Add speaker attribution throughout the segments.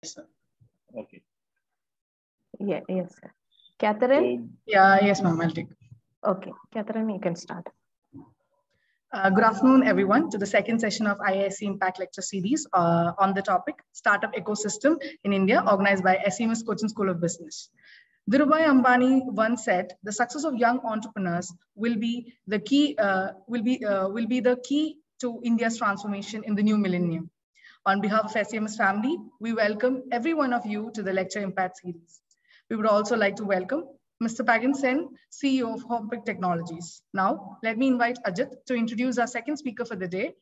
Speaker 1: sir.
Speaker 2: Okay.
Speaker 3: Yeah, yes, sir. Catherine?
Speaker 1: Yes, ma'am, I'll take.
Speaker 3: Okay, Catherine, you can start.
Speaker 1: Good afternoon, everyone, to the second session of IISc Impact Lecture Series on the topic Startup Ecosystem in India, organized by SEMS Cochin School of Business. Dhirubhai Ambani once said, "The success of young entrepreneurs will be the key. Will be the key to India's transformation in the new millennium." On behalf of SEMS family, we welcome every one of you to the Lecture Impact Series. We would also like to welcome Mr. Pagan Sen, CEO of Homepick Technologies. Now, let me invite Ajit to introduce our second speaker for the day.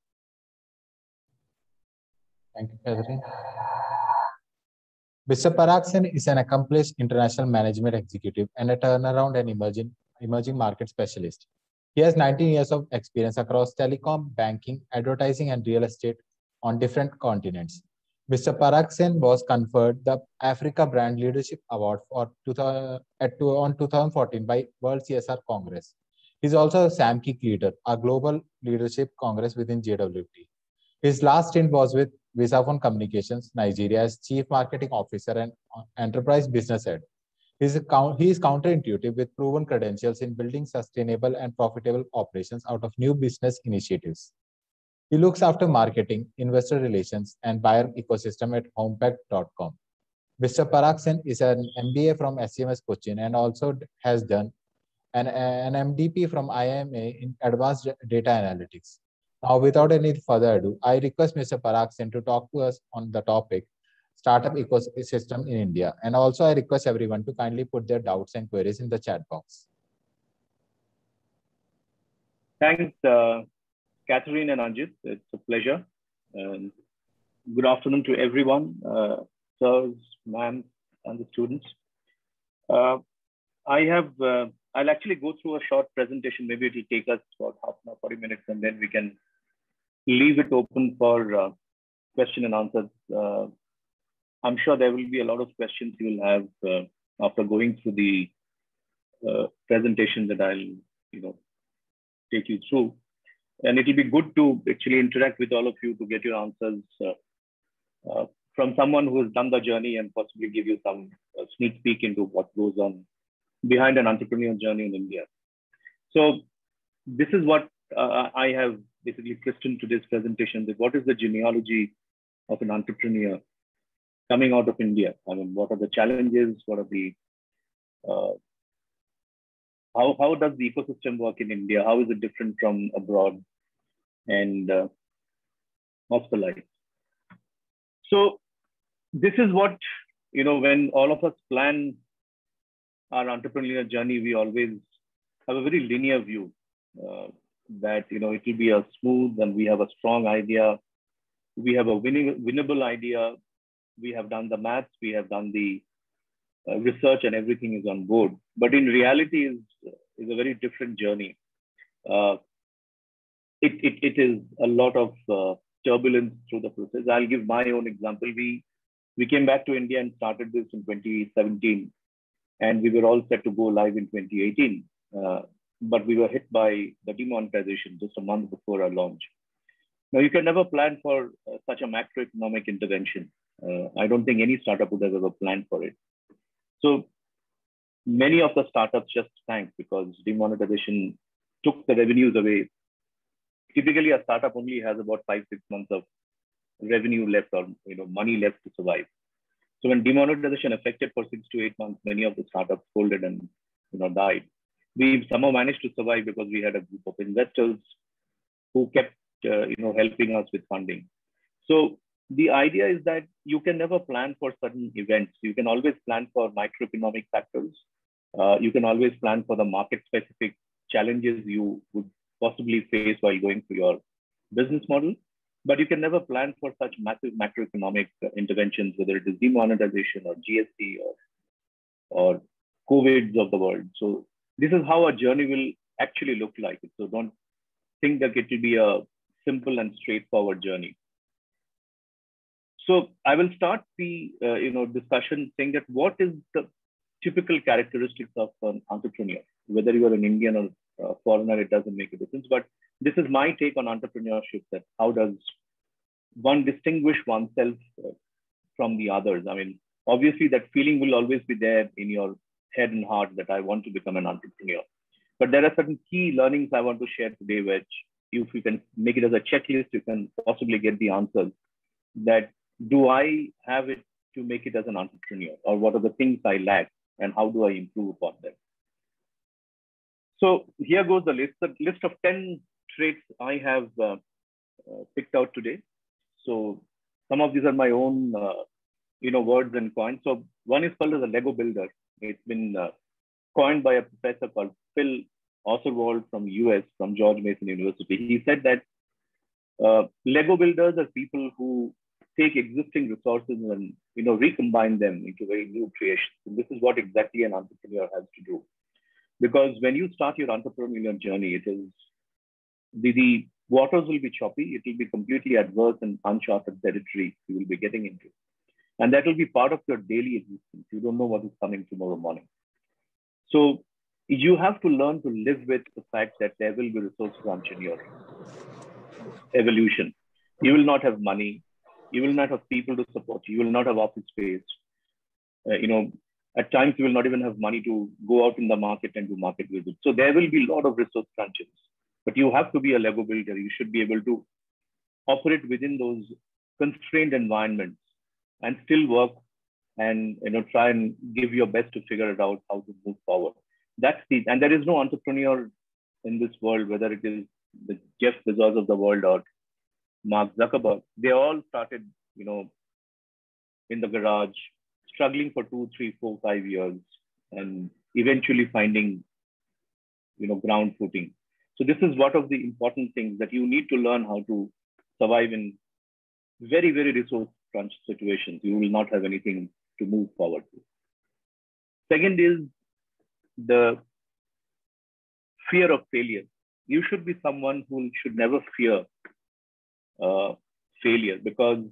Speaker 4: Thank you, Catherine. Mr. Parag Sen is an accomplished international management executive and a turnaround and emerging market specialist. He has 19 years of experience across telecom, banking, advertising, and real estate on different continents. Mr. Parag Sen was conferred the Africa Brand Leadership Award for 2014 by World CSR Congress. He is also a SAMKIC leader, a global leadership congress within JWT. His last stint was with Vodafone Communications, Nigeria, as Chief Marketing Officer and Enterprise Business Head. He is counterintuitive with proven credentials in building sustainable and profitable operations out of new business initiatives. He looks after marketing, investor relations, and buyer ecosystem at homepact.com. Mr. Parag Sen is an MBA from SEMS Cochin and also has done an MDP from IMA in Advanced Data Analytics. Now, without any further ado, I request Mr. Parag Sen to talk to us on the topic Startup Ecosystem in India. And also, I request everyone to kindly put their doubts and queries in the chat box.
Speaker 2: Thanks, Catherine and Anjit. It's a pleasure. Good afternoon to everyone, sirs, ma'am, and the students. I'll actually go through a short presentation. Maybe it will take us about half an hour, 40 minutes, and then we can leave it open for question and answers. I'm sure there will be a lot of questions you will have after going through the presentation that I'll take you through. And it will be good to actually interact with all of you to get your answers from someone who has done the journey and possibly give you some sneak peek into what goes on behind an entrepreneurial journey in India. So this is what I have basically christened today's presentation. What is the genealogy of an entrepreneur coming out of India? I mean, what are the challenges? What are the how does the ecosystem work in India? How is it different from abroad? And of the like. So this is what, when all of us plan our entrepreneurial journey, we always have a very linear view that, it will be a smooth and we have a strong idea. We have a winnable idea. We have done the maths. We have done the research and everything is on board. But in reality is a very different journey. It is a lot of turbulence through the process. I'll give my own example. We came back to India and started this in 2017, and we were all set to go live in 2018. But we were hit by the demonetization just a month before our launch. Now, you can never plan for such a macroeconomic intervention. I don't think any startup would have ever planned for it. So many of the startups just tanked because demonetization took the revenues away. Typically, a startup only has about 5-6 months of revenue left or money left to survive. So when demonetization affected for 6 to 8 months, many of the startups folded and died. We somehow managed to survive because we had a group of investors who kept helping us with funding. So the idea is that you can never plan for certain events. You can always plan for microeconomic factors. You can always plan for the market-specific challenges you would possibly face while going through your business model. But you can never plan for such massive macroeconomic interventions, whether it is demonetization or GST or COVID of the world. So this is how a journey will actually look like. So don't think that it will be a simple and straightforward journey. So I will start the discussion saying that what is the typical characteristics of an entrepreneur, whether you are an Indian or foreigner, it doesn't make a difference. But this is my take on entrepreneurship, that how does one distinguish oneself from the others. I mean, obviously that feeling will always be there in your head and heart that I want to become an entrepreneur. But there are certain key learnings I want to share today, which if you can make it as a checklist, you can possibly get the answers. That do I have it to make it as an entrepreneur, or what are the things I lack and how do I improve upon them? So here goes the list of 10 traits I have picked out today. So some of these are my own, words and coins. So one is called as a Lego builder. It's been coined by a professor called Phil Oswald from US, from George Mason University. He said that Lego builders are people who take existing resources and recombine them into very new creations. And this is what exactly an entrepreneur has to do. Because when you start your entrepreneurial journey, it is the waters will be choppy. It will be completely adverse and uncharted territory you will be getting into. And that will be part of your daily existence. You don't know what is coming tomorrow morning. So you have to learn to live with the fact that there will be resource crunch in your evolution. You will not have money. You will not have people to support you. You will not have office space. At times you will not even have money to go out in the market and do market visits. So there will be a lot of resource crunches. But you have to be a Lego builder. You should be able to operate within those constrained environments and still work and try and give your best to figure it out how to move forward. And there is no entrepreneur in this world, whether it is the Jeff Bezos of the world or Mark Zuckerberg. They all started, in the garage, struggling for 2, 3, 4, 5 years, and eventually finding, ground footing. So this is one of the important things, that you need to learn how to survive in very, very resource crunch situations. You will not have anything to move forward to. Second is the fear of failure. You should be someone who should never fear failure, because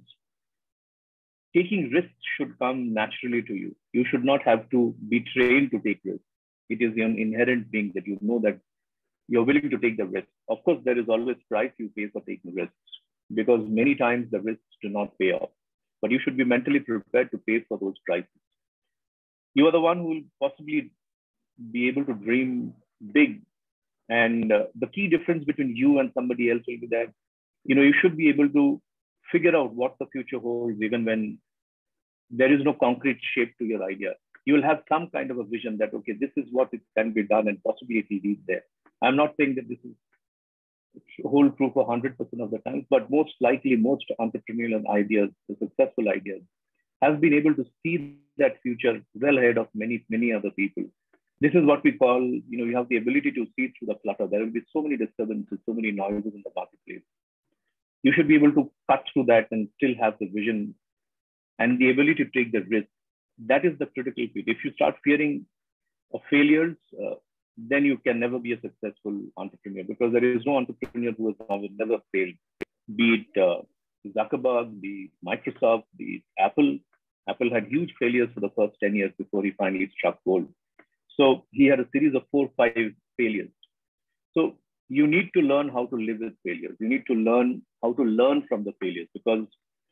Speaker 2: taking risks should come naturally to you. You should not have to be trained to take risks. It is an inherent thing that you know that you're willing to take the risk. Of course, there is always price you pay for taking risks, because many times the risks do not pay off. But you should be mentally prepared to pay for those prices. You are the one who will possibly be able to dream big. And the key difference between you and somebody else will be that, you should be able to figure out what the future holds, even when there is no concrete shape to your idea. You will have some kind of a vision that, okay, this is what it can be done, and possibly it will lead there. I'm not saying that this is hold true for 100% of the time, but most likely most entrepreneurial ideas, the successful ideas, have been able to see that future well ahead of many, many other people. This is what we call, you have the ability to see through the clutter. There will be so many disturbances, so many noises in the marketplace. You should be able to cut through that and still have the vision and the ability to take the risk. That is the critical bit. If you start fearing of failures, then you can never be a successful entrepreneur, because there is no entrepreneur who has never failed. Be it Zuckerberg, be Microsoft, be Apple. Apple had huge failures for the first 10 years before he finally struck gold. So he had a series of 4 or 5 failures. So you need to learn how to live with failures. You need to learn how to learn from the failures, because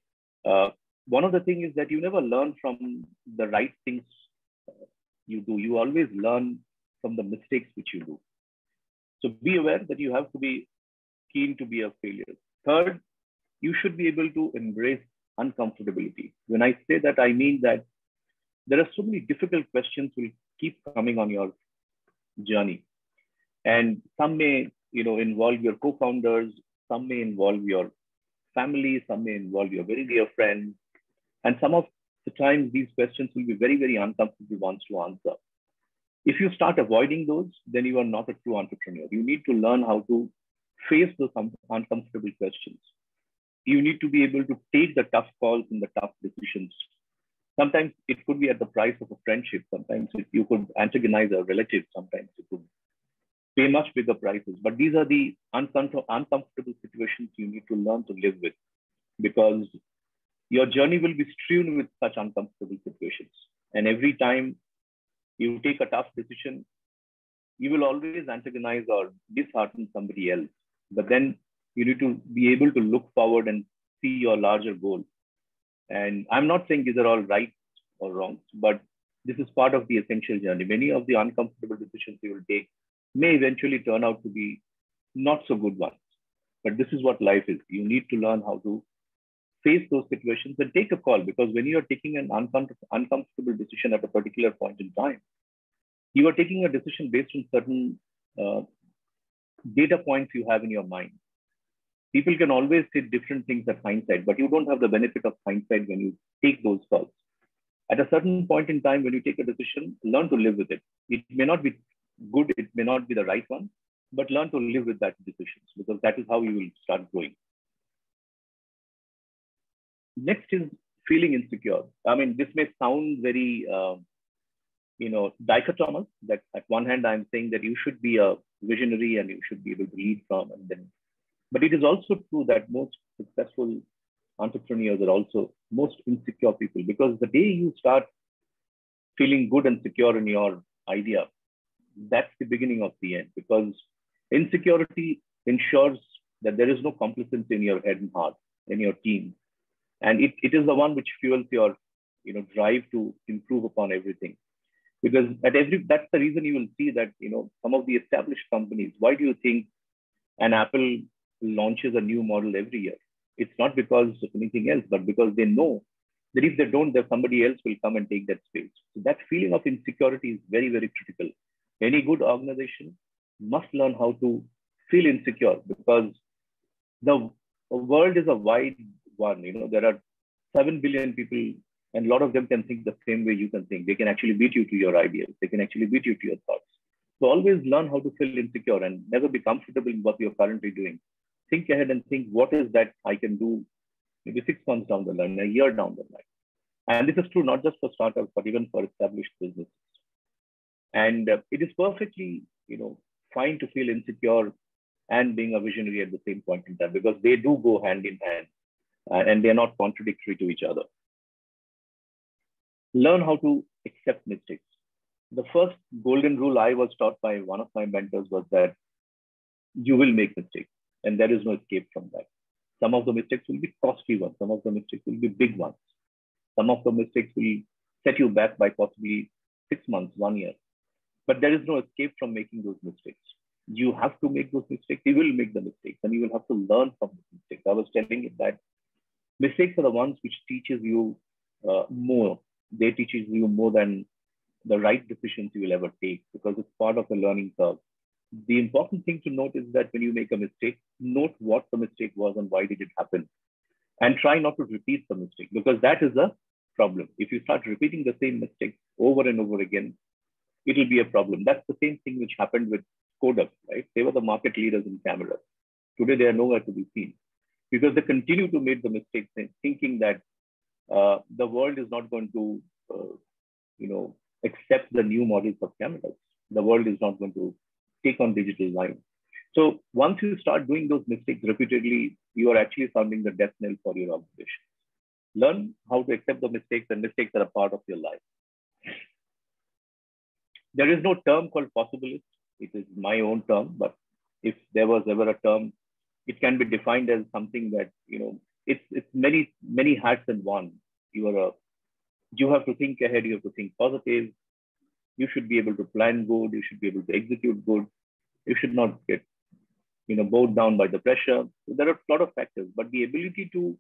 Speaker 2: one of the things is that you never learn from the right things you do. You always learn from the mistakes which you do. So be aware that you have to be keen to be a failure. Third, you should be able to embrace uncomfortability. When I say that, I mean that there are so many difficult questions will keep coming on your journey. And some may, involve your co-founders, some may involve your family, some may involve your very dear friends. And some of the times these questions will be very, very uncomfortable ones to answer. If you start avoiding those, then you are not a true entrepreneur. You need to learn how to face those uncomfortable questions. You need to be able to take the tough calls and the tough decisions. Sometimes it could be at the price of a friendship. Sometimes you could antagonize a relative. Sometimes you could pay much bigger prices. But these are the uncomfortable situations you need to learn to live with, because your journey will be strewn with such uncomfortable situations. And every time you take a tough decision, you will always antagonize or dishearten somebody else. But then you need to be able to look forward and see your larger goal. And I'm not saying these are all right or wrong, but this is part of the essential journey. Many of the uncomfortable decisions you will take may eventually turn out to be not so good ones. But this is what life is. You need to learn how to face those situations and take a call, because when you are taking an uncomfortable decision at a particular point in time, you are taking a decision based on certain data points you have in your mind. People can always say different things at hindsight, but you don't have the benefit of hindsight when you take those calls. At a certain point in time, when you take a decision, learn to live with it. It may not be good, it may not be the right one, but learn to live with that decision, because that is how you will start growing. Next is feeling insecure. I mean, this may sound very, dichotomous, that at one hand, I'm saying that you should be a visionary and you should be able to lead from, and then, but it is also true that most successful entrepreneurs are also most insecure people, because the day you start feeling good and secure in your idea, that's the beginning of the end, because insecurity ensures that there is no complacency in your head and heart, in your team. And it is the one which fuels your drive to improve upon everything. Because that's the reason you will see that some of the established companies, why do you think an Apple launches a new model every year? It's not because of anything else, but because they know that if they don't, that somebody else will come and take that space. So that feeling of insecurity is very, very critical. Any good organization must learn how to feel insecure, because the world is a wide one. There are 7 billion people, and a lot of them can think the same way you can think. They can actually beat you to your ideas. They can actually beat you to your thoughts. So always learn how to feel insecure and never be comfortable in what you're currently doing. Think ahead and think, what is that I can do maybe 6 months down the line, a year down the line. And this is true not just for startups, but even for established businesses. And it is perfectly, fine to feel insecure and being a visionary at the same point in time, because they do go hand in hand and they're not contradictory to each other. Learn how to accept mistakes. The first golden rule I was taught by one of my mentors was that you will make mistakes, and there is no escape from that. Some of the mistakes will be costly ones. Some of the mistakes will be big ones. Some of the mistakes will set you back by possibly 6 months, 1 year. But there is no escape from making those mistakes. You have to make those mistakes. You will make the mistakes, and you will have to learn from the mistakes. I was telling you that mistakes are the ones which teaches you more. They teaches you more than the right decisions you will ever take, because it's part of the learning curve. The important thing to note is that when you make a mistake, note what the mistake was and why did it happen, and try not to repeat the mistake, because that is a problem. If you start repeating the same mistake over and over again, it will be a problem. That's the same thing which happened with Kodak, right? They were the market leaders in cameras. Today, they are nowhere to be seen, because they continue to make the mistakes, thinking that the world is not going to, accept the new models of cameras. The world is not going to take on digital line. So once you start doing those mistakes repeatedly, you are actually sounding the death knell for your organization. Learn how to accept the mistakes, and mistakes are a part of your life. There is no term called possibilist. It is my own term, but if there was ever a term, it can be defined as something that, it's many, many hats in one. You have to think ahead, you have to think positive. You should be able to plan good, you should be able to execute good. You should not get, bowed down by the pressure. So there are a lot of factors, but the ability to,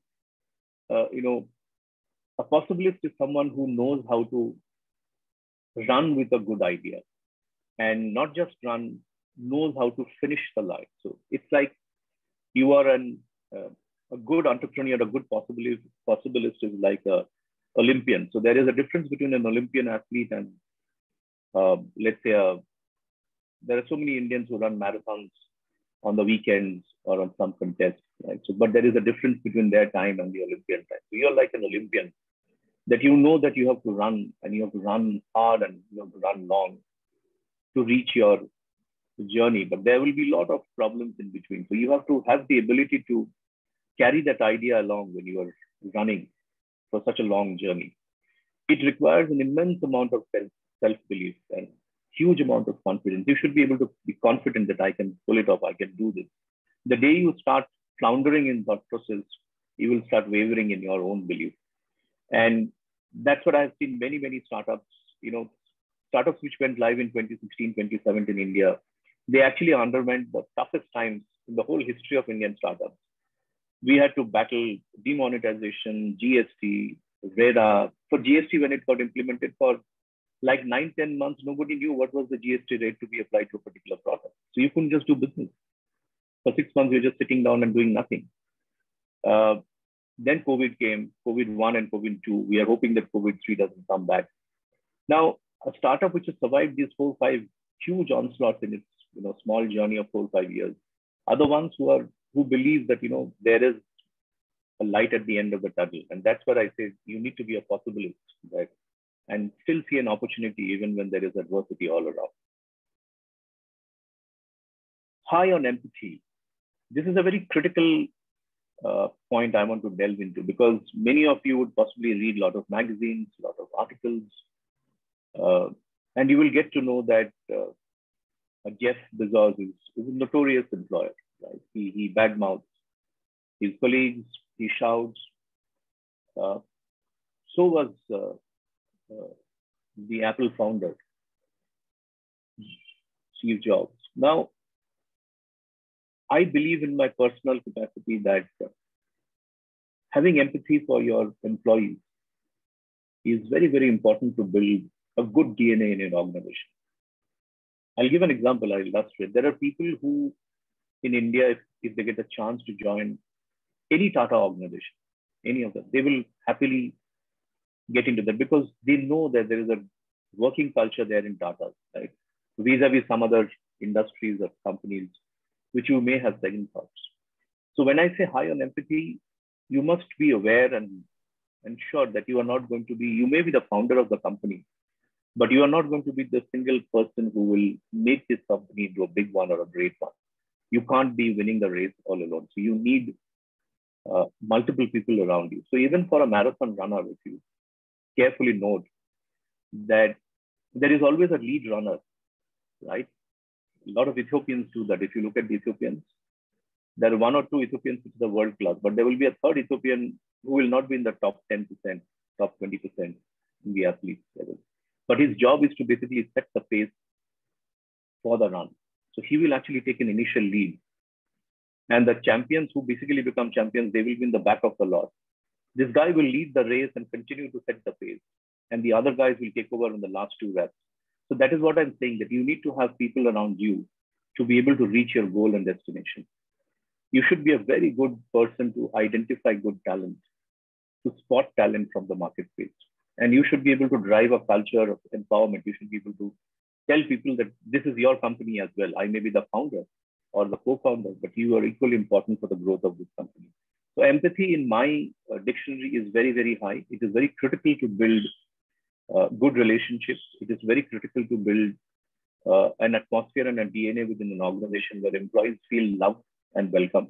Speaker 2: a possibilist is someone who knows how to run with a good idea, and not just run, knows how to finish the line. So it's like you are a good entrepreneur, a good possibilist is like a Olympian. So there is a difference between an Olympian athlete and let's say there are so many Indians who run marathons on the weekends or on some contests, right? So, but there is a difference between their time and the Olympian time. So you're like an Olympian, that you know that you have to run, and you have to run hard, and you have to run long to reach your journey. But there will be a lot of problems in between. So you have to have the ability to carry that idea along when you are running for such a long journey. It requires an immense amount of self-belief and huge amount of confidence. You should be able to be confident that I can pull it off, I can do this. The day you start floundering in that process, you will start wavering in your own belief. And that's what I've seen many startups, startups which went live in 2016, 2017 in India. They actually underwent the toughest times in the whole history of Indian startups. We had to battle demonetization, GST, RERA. For GST, when it got implemented for like 9-10 months, nobody knew what was the GST rate to be applied to a particular product. So you couldn't just do business. For 6 months, you're just sitting down and doing nothing. Then COVID came, COVID 1 and COVID 2. We are hoping that COVID 3 doesn't come back. Now, a startup which has survived these 4-5 huge onslaughts in its small journey of 4-5 years are the ones who believe that there is a light at the end of the tunnel. And that's what I say, you need to be a possibilist, right? And still see an opportunity even when there is adversity all around. High on empathy. This is a very critical point I want to delve into, because many of you would possibly read a lot of magazines, a lot of articles, and you will get to know that Jeff Bezos is a notorious employer. Right? He badmouths his colleagues, he shouts. So was the Apple founder, Steve Jobs. Now, I believe in my personal capacity that having empathy for your employees is very important to build a good DNA in an organization. I'll give an example, I'll illustrate. There are people who in India, if they get a chance to join any Tata organization, any of them, they will happily get into that because they know that there is a working culture there in Tata, right? Vis-a-vis some other industries or companies which you may have second thoughts. So when I say high on empathy, you must be aware and ensure that you are not going to be, you may be the founder of the company, but you are not going to be the single person who will make this company into a big one or a great one. You can't be winning the race all alone. So you need multiple people around you. So even for a marathon runner, if you carefully note that there is always a lead runner, right? A lot of Ethiopians do that. If you look at the Ethiopians, there are 1 or 2 Ethiopians which are world class, but there will be a third Ethiopian who will not be in the top 10%, top 20% in the athletes level. But his job is to basically set the pace for the run. So he will actually take an initial lead. And the champions who basically become champions, they will be in the back of the lot. This guy will lead the race and continue to set the pace. And the other guys will take over in the last 2 reps. So that is what I'm saying, that you need to have people around you to be able to reach your goal and destination. You should be a very good person to identify good talent, to spot talent from the marketplace. And you should be able to drive a culture of empowerment. You should be able to tell people that this is your company as well. I may be the founder or the co-founder, but you are equally important for the growth of this company. So empathy in my dictionary is very high. It is very critical to build good relationships. It is very critical to build an atmosphere and a DNA within an organization where employees feel loved and welcome.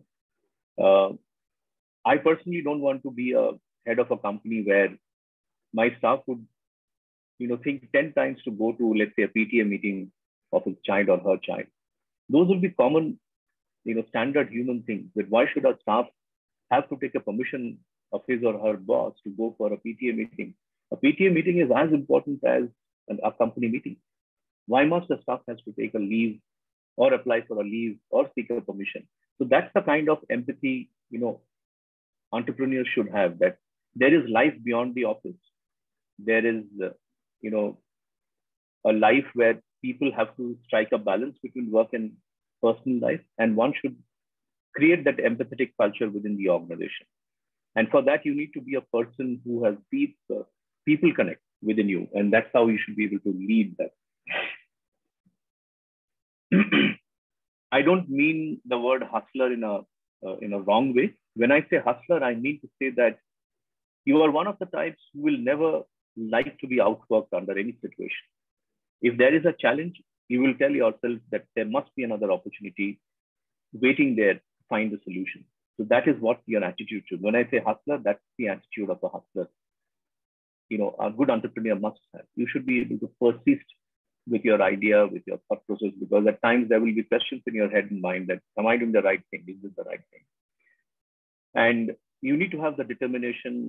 Speaker 2: I personally don't want to be a head of a company where my staff would, think 10 times to go to, let's say, a PTA meeting of his child or her child. Those will be common, standard human things. But why should our staff have to take a permission of his or her boss to go for a PTA meeting? A PTA meeting is as important as a company meeting. Why must the staff has to take a leave or apply for a leave or seek a permission? So that's the kind of empathy, entrepreneurs should have, that there is life beyond the office. There is, a life where people have to strike a balance between work and personal life. And one should create that empathetic culture within the organization. And for that, you need to be a person who has deep people connect within you. And that's how you should be able to lead that. I don't mean the word hustler in a wrong way. When I say hustler, I mean to say that you are one of the types who will never like to be outworked under any situation. If there is a challenge, you will tell yourself that there must be another opportunity waiting there to find a solution. So that is what your attitude should. When I say hustler, that's the attitude of a hustler. A good entrepreneur must have. You should be able to persist with your idea, with your thought process, because at times there will be questions in your head and mind that, am I doing the right thing? Is this the right thing? And you need to have the determination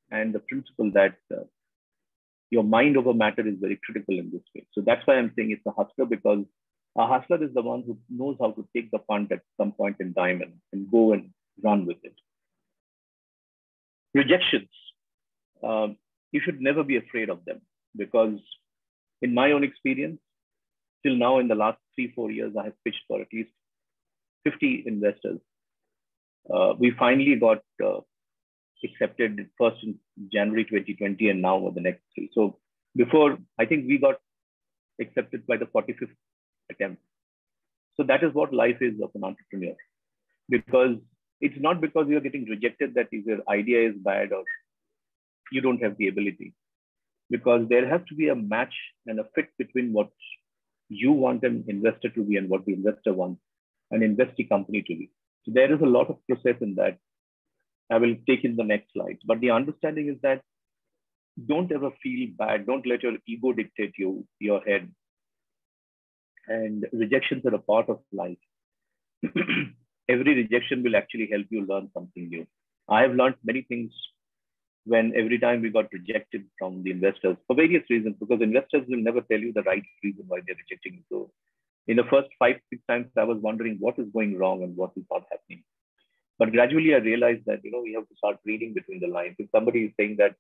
Speaker 2: and the principle that your mind over matter is very critical in this way. So that's why I'm saying it's a hustler, because a hustler is the one who knows how to take the fund at some point in time and go and run with it. Rejections. You should never be afraid of them, because in my own experience, till now in the last 3-4 years, I have pitched for at least 50 investors. We finally got accepted first in January 2020 and now the next 3. So before, I think we got accepted by the 45th attempt. So that is what life is of an entrepreneur, because it's not because you're getting rejected that your idea is bad or you don't have the ability, because there has to be a match and a fit between what you want an investor to be and what the investor wants an investee company to be. So there is a lot of process in that. I will take in the next slide. But the understanding is that don't ever feel bad. Don't let your ego dictate your head. And rejections are a part of life. Every rejection will actually help you learn something new. I have learned many things when every time we got rejected from the investors for various reasons, because investors will never tell you the right reason why they're rejecting you. So in the first 5-6 times, I was wondering what is going wrong and what is not happening. But gradually I realized that, we have to start reading between the lines. If somebody is saying that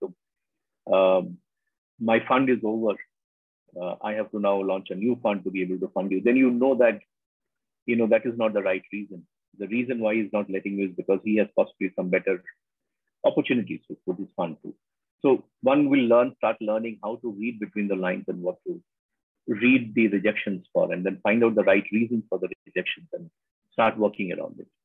Speaker 2: my fund is over, I have to now launch a new fund to be able to fund you, then you know that is not the right reason. The reason why he's not letting you is because he has possibly some better opportunities to put his fund to. So one will start learning how to read between the lines and what to read the rejections for, and then find out the right reasons for the rejections and start working around it.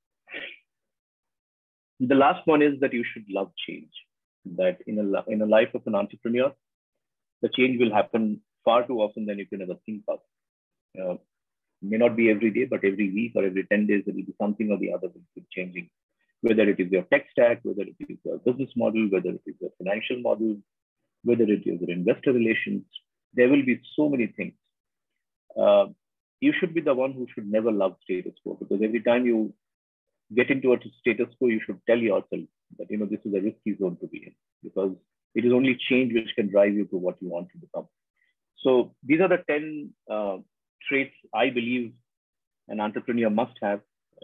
Speaker 2: The last one is that you should love change. That in a life of an entrepreneur, the change will happen far too often than you can ever think of. May not be every day, but every week or every 10 days, there will be something or the other will keep changing. Whether it is your tech stack, whether it is your business model, whether it is your financial model, whether it is your investor relations, there will be so many things. You should be the one who should never love status quo, because every time you get into a status quo, you should tell yourself that, this is a risky zone to be in, because it is only change which can drive you to what you want to become. So these are the 10 traits I believe an entrepreneur must have.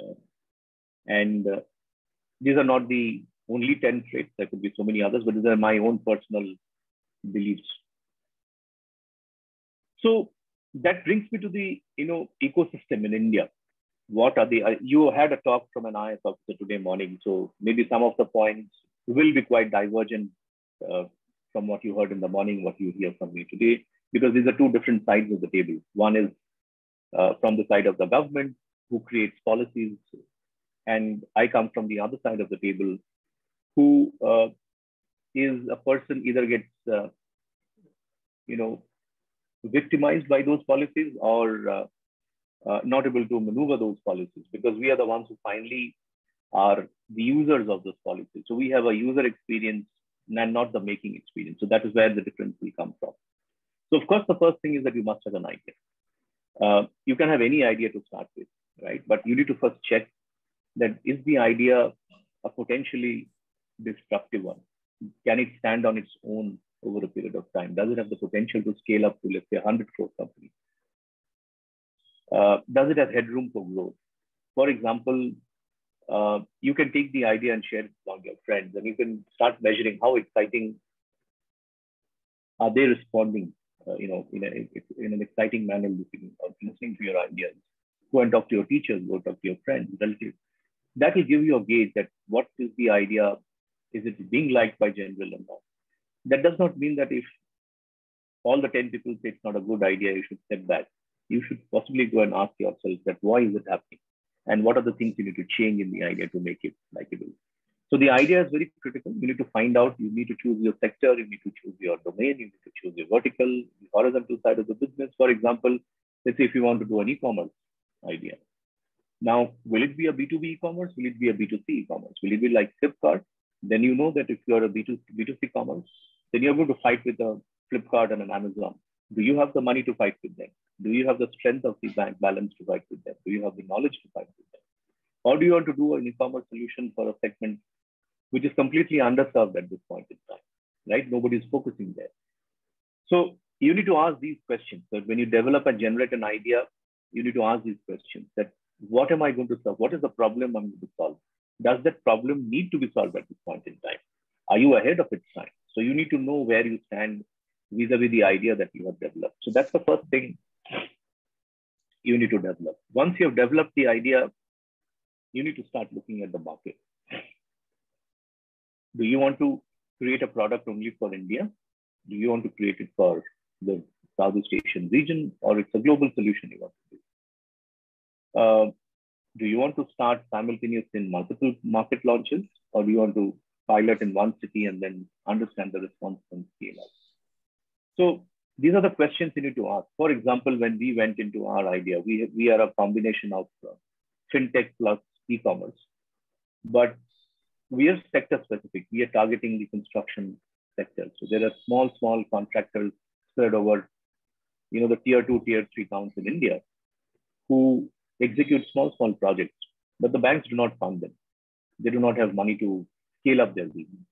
Speaker 2: These are not the only 10 traits. There could be so many others, but these are my own personal beliefs. So that brings me to the ecosystem in India. What are you had a talk from an IAS officer today morning, so maybe some of the points will be quite divergent from what you heard in the morning, what you hear from me today, because these are two different sides of the table. One is from the side of the government who creates policies, and I come from the other side of the table who is a person either gets victimized by those policies or not able to maneuver those policies, because we are the ones who finally are the users of those policies. So we have a user experience and not the making experience. So that is where the difference will come from. So of course, the first thing is that you must have an idea. You can have any idea to start with, right? But you need to first check that is the idea a potentially destructive one? Can it stand on its own over a period of time? Does it have the potential to scale up to, let's say, 100 crore company? Does it have headroom for growth? For example, you can take the idea and share it among your friends, and you can start measuring how exciting are they responding, in an exciting manner, listening to your ideas. Go and talk to your teachers, go talk to your friends, relatives. That will give you a gauge that what is the idea, is it being liked by general or not? That does not mean that if all the 10 people say it's not a good idea, you should step back. You should possibly go and ask yourself that why is it happening? And what are the things you need to change in the idea to make it likable? So the idea is very critical. You need to find out, you need to choose your sector, you need to choose your domain, you need to choose your vertical, the horizontal side of the business. For example, let's say if you want to do an e-commerce idea. Now, will it be a B2B e-commerce? Will it be a B2C e-commerce? Will it be like Flipkart? Then you know that if you're a B2C commerce, then you're going to fight with a Flipkart and an Amazon. Do you have the money to fight with them? Do you have the strength of the bank balance to fight with them? Do you have the knowledge to fight with them? Or do you want to do an e-commerce solution for a segment which is completely underserved at this point in time? right? Nobody's focusing there. So you need to ask these questions. So when you develop and generate an idea, you need to ask these questions that what am I going to solve? What is the problem I'm going to solve? Does that problem need to be solved at this point in time? Are you ahead of its time? So you need to know where you stand vis-a-vis the idea that you have developed. So that's the first thing you need to develop. Once you have developed the idea, you need to start looking at the market. Do you want to create a product only for India? Do you want to create it for the Southeast Asian region, or it's a global solution you want to do? Do you want to start simultaneously in multiple market launches, or do you want to pilot in one city and then understand the response and scale up? So these are the questions you need to ask. For example, when we went into our idea, we are a combination of fintech plus e-commerce, but we are sector specific. We are targeting the construction sector. So there are small contractors spread over, the tier 2, tier 3 towns in India who execute small projects, but the banks do not fund them. They do not have money to scale up their business.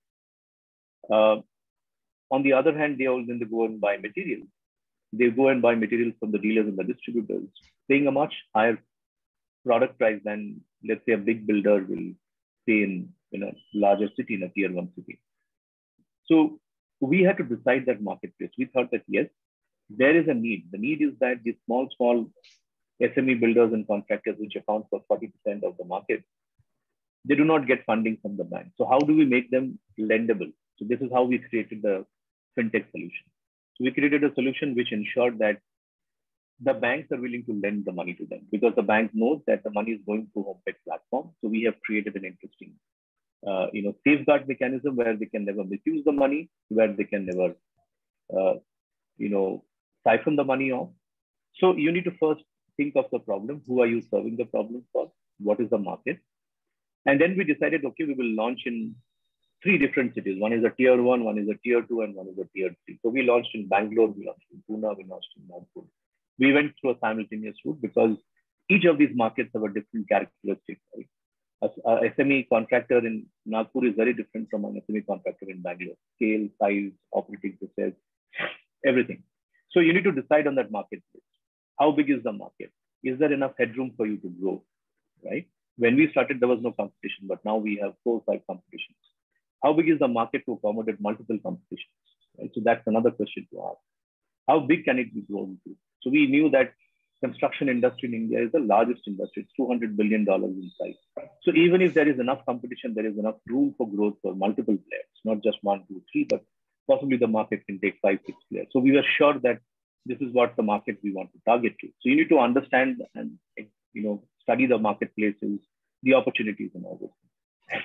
Speaker 2: On the other hand, they go and buy materials. They go and buy materials from the dealers and the distributors, paying a much higher product price than, let's say, a big builder will pay in a larger city, in a tier 1 city. So we had to decide that marketplace. We thought that, yes, there is a need. The need is that these small SME builders and contractors, which account for 40% of the market, they do not get funding from the bank. So how do we make them lendable? So this is how we created the fintech solution. So we created a solution which ensured that the banks are willing to lend the money to them, because the bank knows that the money is going through HomeTech platform. So we have created an interesting safeguard mechanism where they can never misuse the money, where they can never siphon the money off. So you need to first think of the problem. Who are you serving the problem for? What is the market? And then we decided, okay, we will launch in 3 different cities. One is a tier 1, one is a tier 2, and one is a tier 3. So we launched in Bangalore, we launched in Pune, we launched in Nagpur. We went through a simultaneous route because each of these markets have a different characteristic. Right? A SME contractor in Nagpur is very different from an SME contractor in Bangalore. Scale, size, operating process, everything. So you need to decide on that marketplace. How big is the market? Is there enough headroom for you to grow? Right? When we started, there was no competition, but now we have 4 or 5 competitions. How big is the market to accommodate multiple competitions? Right? So that's another question to ask. How big can it be grown to? So we knew that construction industry in India is the largest industry. It's $200 billion in size. So even if there is enough competition, there is enough room for growth for multiple players, not just 1, 2, 3, but possibly the market can take 5, 6 players. So we were sure that this is what the market we want to target to. So you need to understand and study the marketplaces, the opportunities, and all this.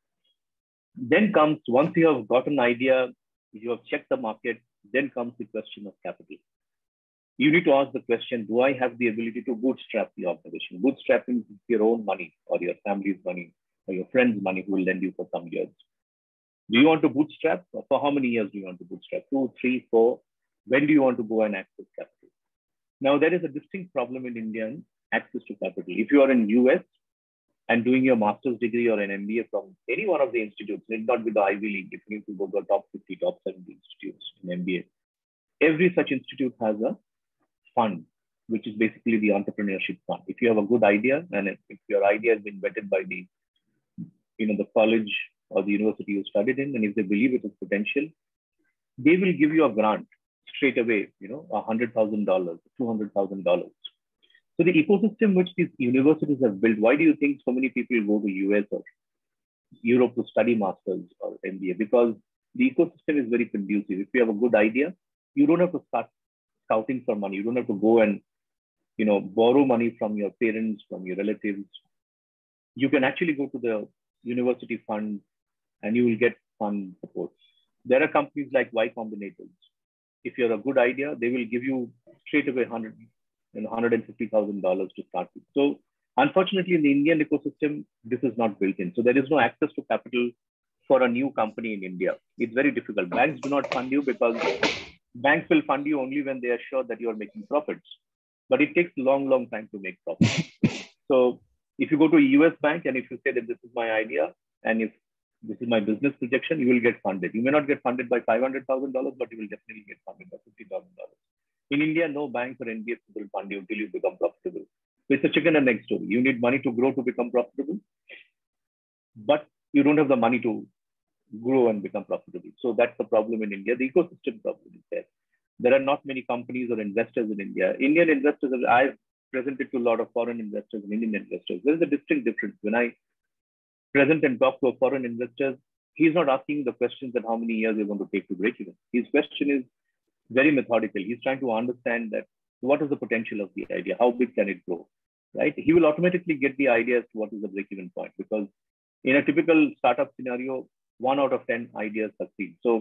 Speaker 2: Then comes, once you have got an idea, you have checked the market, then comes the question of capital. You need to ask the question, do I have the ability to bootstrap the organization? Bootstrapping your own money or your family's money or your friend's money who will lend you for some years. Do you want to bootstrap? Or for how many years do you want to bootstrap? 2, 3, 4? When do you want to go and access capital? Now, there is a distinct problem in India in access to capital. If you are in US and doing your master's degree or an MBA from any one of the institutes, it not be the Ivy League, if you need to go to the top 50, top 70 institutes in MBA, every such institute has a fund, which is basically the entrepreneurship fund. If you have a good idea, and if your idea has been vetted by the college or the university you studied in, and if they believe it has potential, they will give you a grant straight away, $100,000, $200,000. So the ecosystem which these universities have built, why do you think so many people go to US or Europe to study masters or MBA? Because the ecosystem is very conducive. If you have a good idea, you don't have to start scouting for money. You don't have to go and borrow money from your parents, from your relatives. You can actually go to the university fund and you will get fund support. There are companies like Y Combinator. If you're a good idea, they will give you straight away $150,000 to start with. So unfortunately, in the Indian ecosystem, this is not built in. So there is no access to capital for a new company in India. It's very difficult. Banks do not fund you because banks will fund you only when they are sure that you are making profits. But it takes a long, long time to make profits. So if you go to a US bank and if you say that this is my idea, and if this is my business projection, you will get funded. You may not get funded by $500,000, but you will definitely get funded by $50,000. In India, no banks or NBFCs will fund you until you become profitable. So it's a chicken and egg story. You need money to grow to become profitable, but you don't have the money to grow and become profitable. So that's the problem in India. The ecosystem problem is there. There are not many companies or investors in India. Indian investors, I've presented to a lot of foreign investors and Indian investors. There is a distinct difference. When I present and talk to a foreign investor, he's not asking the questions that how many years you're going to take to break even. His question is very methodical. He's trying to understand that what is the potential of the idea? How big can it grow? Right? He will automatically get the idea as to what is the break-even point, because in a typical startup scenario, 1 out of 10 ideas succeed. So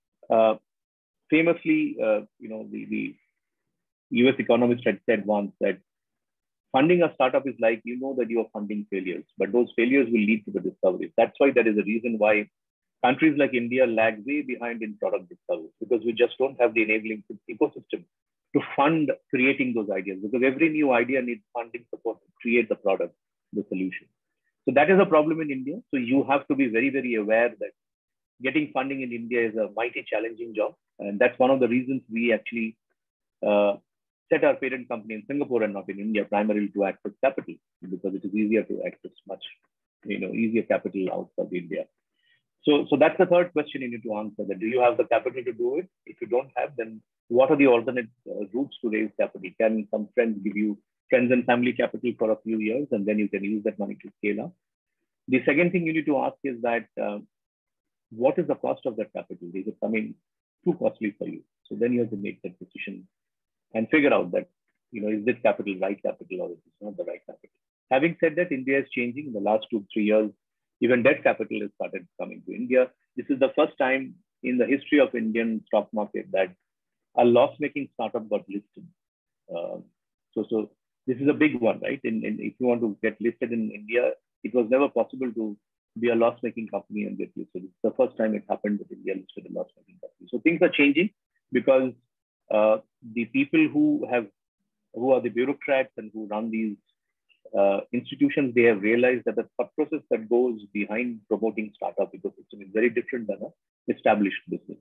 Speaker 2: famously, the US economist had said once that funding a startup is like, you know that you are funding failures, but those failures will lead to the discoveries. That's why there is a reason why countries like India lag way behind in product discovery, because we just don't have the enabling ecosystem to fund creating those ideas, because every new idea needs funding support to create the product, the solution. So that is a problem in India. So you have to be very, very aware that getting funding in India is a mighty challenging job. And that's one of the reasons we actually set our parent company in Singapore and not in India, primarily to access capital, because it is easier to access much, easier capital outside India. So that's the third question you need to answer, that do you have the capital to do it? If you don't have, then what are the alternate routes to raise capital? Can some friends give you friends and family capital for a few years, and then you can use that money to scale up? The second thing you need to ask is that, what is the cost of that capital? Is it coming too costly for you? So then you have to make that decision and figure out that, is this capital right capital or is this not the right capital? Having said that, India is changing. In the last 2-3 years, even debt capital has started coming to India. This is the first time in the history of Indian stock market that a loss-making startup got listed. So this is a big one, right? And if you want to get listed in India, it was never possible to be a loss-making company and get listed. It's the first time it happened that India listed a loss-making company. So things are changing because the people who are the bureaucrats and who run these institutions, they have realized that the thought process that goes behind promoting startup ecosystem is very different than an established business.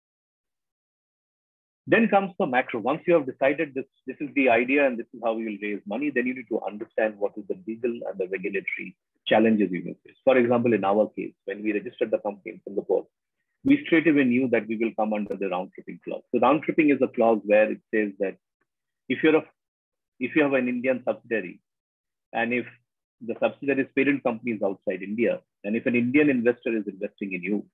Speaker 2: Then comes the macro. Once you have decided this is the idea and this is how we will raise money, then you need to understand what is the legal and the regulatory challenges you may face. For example, in our case, when we registered the company in Singapore, we straight away knew that we will come under the round-tripping clause. So round-tripping is a clause where it says that if you have an Indian subsidiary, and if the subsidiary's parent company is outside India, and if an Indian investor is investing in you,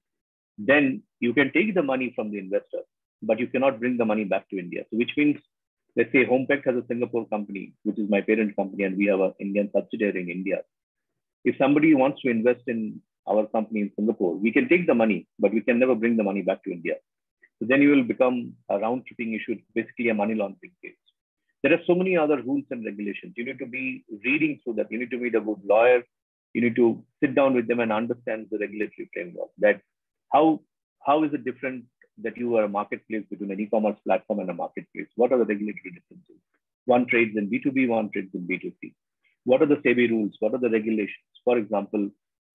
Speaker 2: then you can take the money from the investor, but you cannot bring the money back to India. So which means, let's say Homepect has a Singapore company, which is my parent company, and we have an Indian subsidiary in India. If somebody wants to invest in our company in Singapore, we can take the money, but we can never bring the money back to India. So then you will become a round-tripping issue, basically a money laundering case. There are so many other rules and regulations. You need to be reading through that. You need to meet a good lawyer. You need to sit down with them and understand the regulatory framework. That how is it different that you are a marketplace between an e-commerce platform and a marketplace? What are the regulatory differences? One trades in B2B, one trades in B2C. What are the SEBI rules? What are the regulations? For example,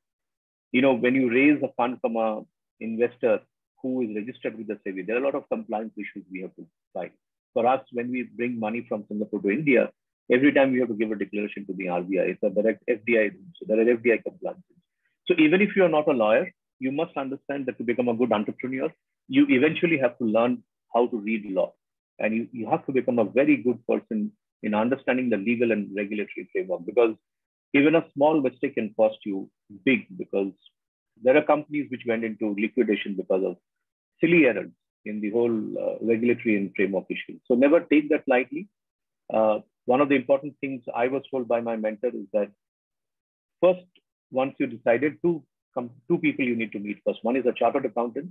Speaker 2: when you raise a fund from an investor who is registered with the SEBI, there are a lot of compliance issues we have to fight. For us, when we bring money from Singapore to India, every time we have to give a declaration to the RBI. It's a direct FDI rule. So there are FDI compliances. So even if you are not a lawyer, you must understand that to become a good entrepreneur, you eventually have to learn how to read law. And you have to become a very good person in understanding the legal and regulatory framework, because even a small mistake can cost you big, because there are companies which went into liquidation because of silly errors in the whole regulatory and framework issues. So never take that lightly. One of the important things I was told by my mentor is that first, once you decided, two people you need to meet first. One is a chartered accountant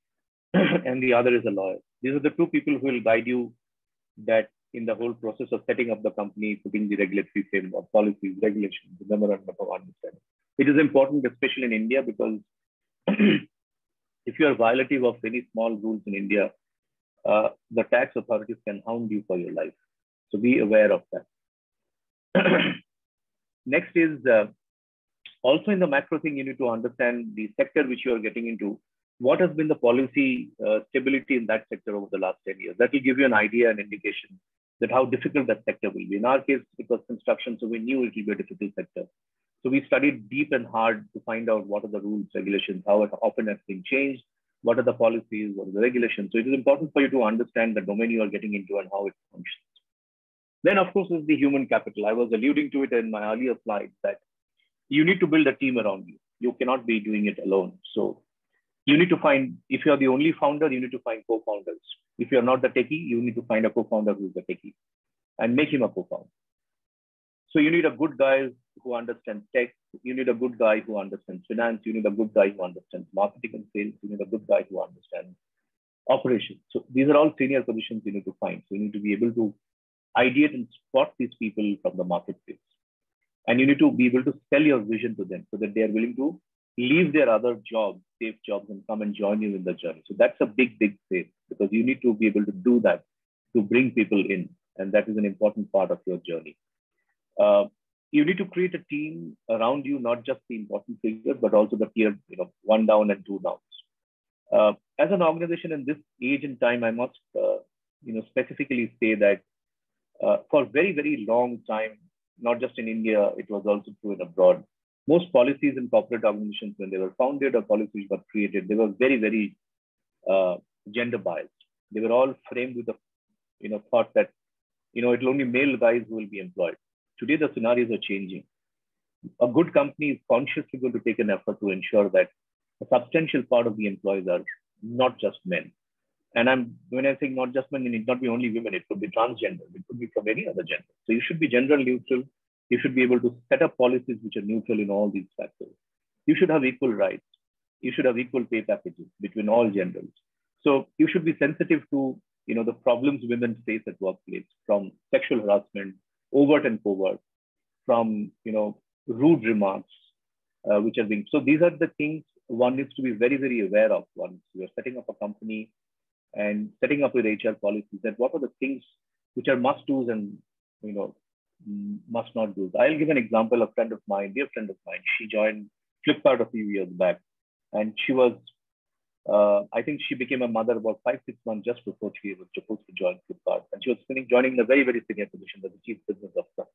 Speaker 2: and the other is a lawyer. These are the two people who will guide you that in the whole process of setting up the company, putting the regulatory framework, policies, regulations, the memorandum of understanding. It is important, especially in India, because if you are violative of any small rules in India, the tax authorities can hound you for your life. So be aware of that. Next is Also in the macro thing, you need to understand the sector which you are getting into. What has been the policy stability in that sector over the last 10 years? That will give you an idea and indication that how difficult that sector will be. In our case, it was construction, so we knew it will be a difficult sector. So we studied deep and hard to find out what are the rules, regulations, how it often has been changed, what are the policies, what are the regulations. So it is important for you to understand the domain you are getting into and how it functions. Then, of course, is the human capital. I was alluding to it in my earlier slides that you need to build a team around you. You cannot be doing it alone. So you need to find, if you're the only founder, you need to find co-founders. If you're not the techie, you need to find a co-founder who's the techie and make him a co-founder. So you need a good guy who understands tech. You need a good guy who understands finance. You need a good guy who understands marketing and sales. You need a good guy who understands operations. So these are all senior positions you need to find. So you need to be able to ideate and spot these people from the marketplace. And you need to be able to sell your vision to them so that they are willing to leave their other jobs, safe jobs, and come and join you in the journey. So that's a big, big save because you need to be able to do that to bring people in. And that is an important part of your journey. You need to create a team around you, not just the important figures, but also the tier, 1 down and 2 downs. As an organization in this age and time, I must, specifically say that for a very, very long time, not just in India, it was also true in abroad. Most policies in corporate organizations, when they were founded or policies were created, they were very, very gender biased. They were all framed with the thought that it's only male guys who will be employed. Today, the scenarios are changing. A good company is consciously going to take an effort to ensure that a substantial part of the employees are not just men. And when I say not just men, it need not be only women. It could be transgender. It could be from any other gender. So you should be gender neutral. You should be able to set up policies which are neutral in all these factors. You should have equal rights. You should have equal pay packages between all genders. So you should be sensitive to the problems women face at workplace, from sexual harassment, overt and covert, from rude remarks, which are being. So these are the things one needs to be very, very aware of once you're setting up a company and setting up with HR policies. That what are the things which are must do's and must not do's. I'll give an example. A friend of mine, dear friend of mine, she joined Flipkart a few years back, and she was. I think she became a mother about 5-6 months just before she was supposed to join Flipkart. And she was joining in a very, very senior position as the chief business officer.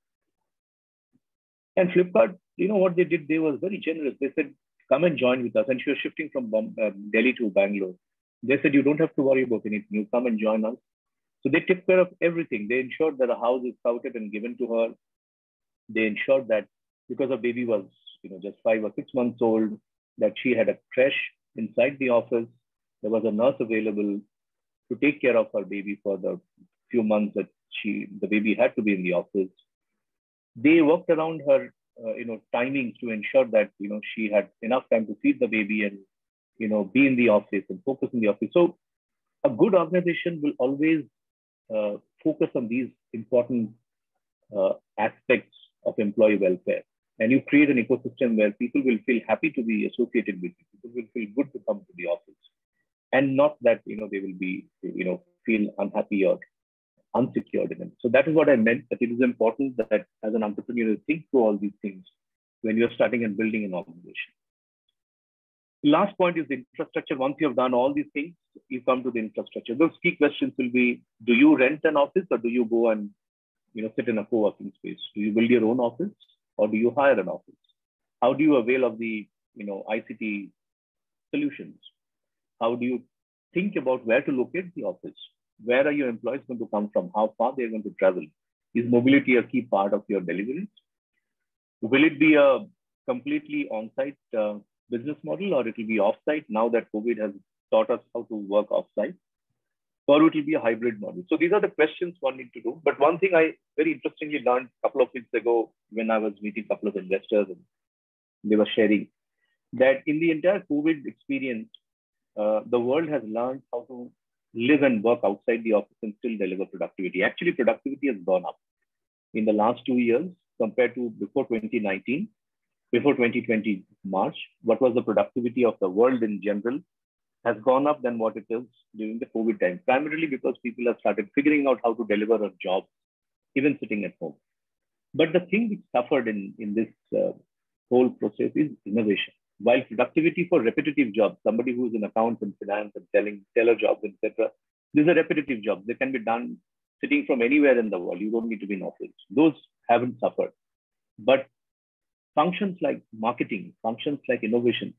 Speaker 2: And Flipkart, what they did, they were very generous. They said, come and join with us. And she was shifting from Delhi to Bangalore. They said, you don't have to worry about anything. You come and join us. So they took care of everything. They ensured that a house is scouted and given to her. They ensured that because her baby was just 5 or 6 months old, that she had a creche inside the office. There was a nurse available to take care of her baby for the few months that the baby had to be in the office. They worked around her, timings to ensure that, she had enough time to feed the baby and, be in the office and focus in the office. So a good organization will always focus on these important aspects of employee welfare. And you create an ecosystem where people will feel happy to be associated with you. People will feel good to come to the office, and not that they will be feel unhappy or unsecured in it. So that is what I meant. That it is important that as an entrepreneur you think through all these things when you're starting and building an organization. The last point is the infrastructure. Once you have done all these things, you come to the infrastructure. Those key questions will be: do you rent an office, or do you go and sit in a co-working space? Do you build your own office, or do you hire an office? How do you avail of the ICT solutions? How do you think about where to locate the office? Where are your employees going to come from? How far they're going to travel? Is mobility a key part of your deliveries? Will it be a completely on-site business model, or it will be off-site now that COVID has taught us how to work off-site? Or it will be a hybrid model? So these are the questions one needs to do. But one thing I very interestingly learned a couple of weeks ago when I was meeting a couple of investors, and they were sharing that in the entire COVID experience, the world has learned how to live and work outside the office and still deliver productivity. Actually, productivity has gone up in the last 2 years compared to before 2019, before 2020 March. What was the productivity of the world in general has gone up than what it is during the COVID time, primarily because people have started figuring out how to deliver a job, even sitting at home. But the thing which suffered in this whole process is innovation. While productivity for repetitive jobs, somebody who's in accounts and finance and selling teller jobs, etc., these are repetitive jobs. They can be done sitting from anywhere in the world. You don't need to be in office. Those haven't suffered. But functions like marketing, functions like innovation,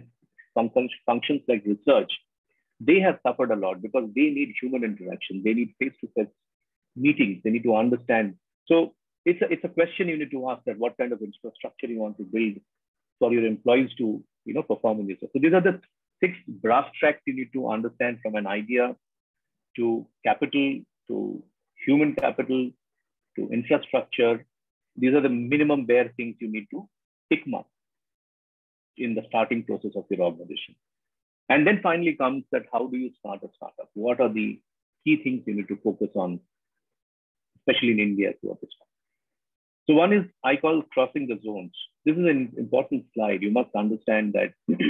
Speaker 2: functions like research, they have suffered a lot because they need human interaction. They need face-to-face meetings. They need to understand. So it's a question you need to ask, that what kind of infrastructure you want to build for your employees to perform in this. So these are the 6 brass tracks you need to understand, from an idea to capital to human capital to infrastructure. These are the minimum bare things you need to tick mark in the starting process of your organization. And then finally comes that how do you start a startup? What are the key things you need to focus on, especially in India throughout this time? So one is, I call crossing the zones. This is an important slide. You must understand that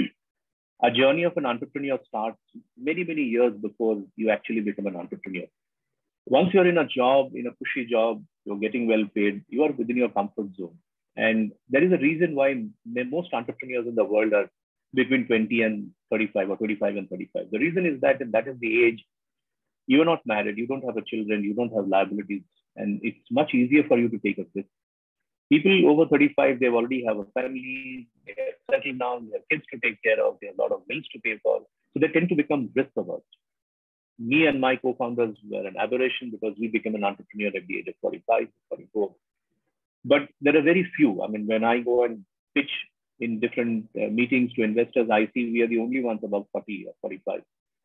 Speaker 2: a journey of an entrepreneur starts many, many years before you actually become an entrepreneur. Once you're in a job, in a cushy job, you're getting well paid, you are within your comfort zone. And there is a reason why most entrepreneurs in the world are between 20 and 35 or 25 and 35. The reason is that that is the age you're not married, you don't have a children, you don't have liabilities, and it's much easier for you to take a risk. People over 35, they already have a family, they are settled down, they have kids to take care of, they have a lot of bills to pay for. So they tend to become risk averse. Me and my co-founders were an aberration because we became an entrepreneur at the age of 45, 44. But there are very few. I mean, when I go and pitch in different meetings to investors, I see we are the only ones above 40 or 45.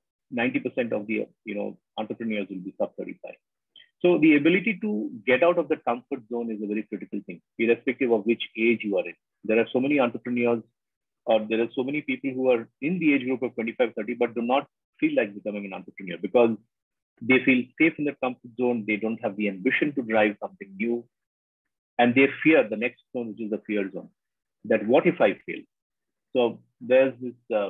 Speaker 2: 90% of the entrepreneurs will be sub 35. So the ability to get out of the comfort zone is a very critical thing, irrespective of which age you are in. There are so many entrepreneurs, or there are so many people who are in the age group of 25, 30, but do not feel like becoming an entrepreneur because they feel safe in their comfort zone. They don't have the ambition to drive something new. And they fear the next zone, which is the fear zone, that what if I fail? So there's this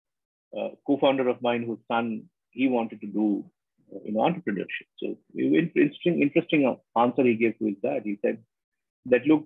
Speaker 2: co-founder of mine whose son, he wanted to do entrepreneurship. So interesting answer he gave to his dad. He said that, look,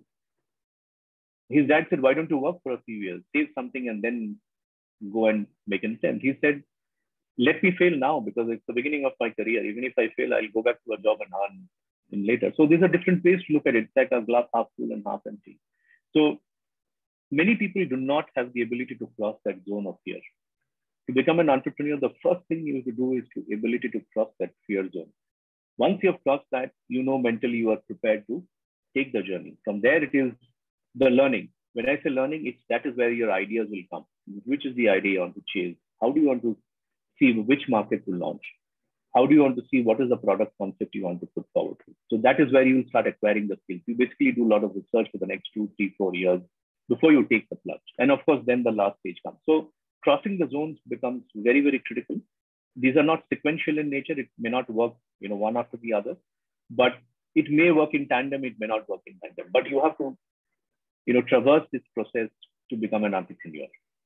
Speaker 2: his dad said, why don't you work for a few years, save something, and then go and make an attempt? He said, let me fail now because it's the beginning of my career. Even if I fail, I'll go back to a job and earn later. So these are different ways to look at it. It's like a glass half full and half empty. So many people do not have the ability to cross that zone of fear. To become an entrepreneur, the first thing you have to do is the ability to cross that fear zone. Once you have crossed that, mentally you are prepared to take the journey. From there, it is the learning. When I say learning, that is where your ideas will come. Which is the idea you want to chase? How do you want to see which market to launch? How do you want to see what is the product concept you want to put forward? So that is where you will start acquiring the skills. You basically do a lot of research for the next 2, 3, 4 years before you take the plunge. And of course, then the last stage comes. So crossing the zones becomes very, very critical. These are not sequential in nature. It may not work, one after the other, but it may work in tandem. It may not work in tandem, but you have to, traverse this process to become an entrepreneur.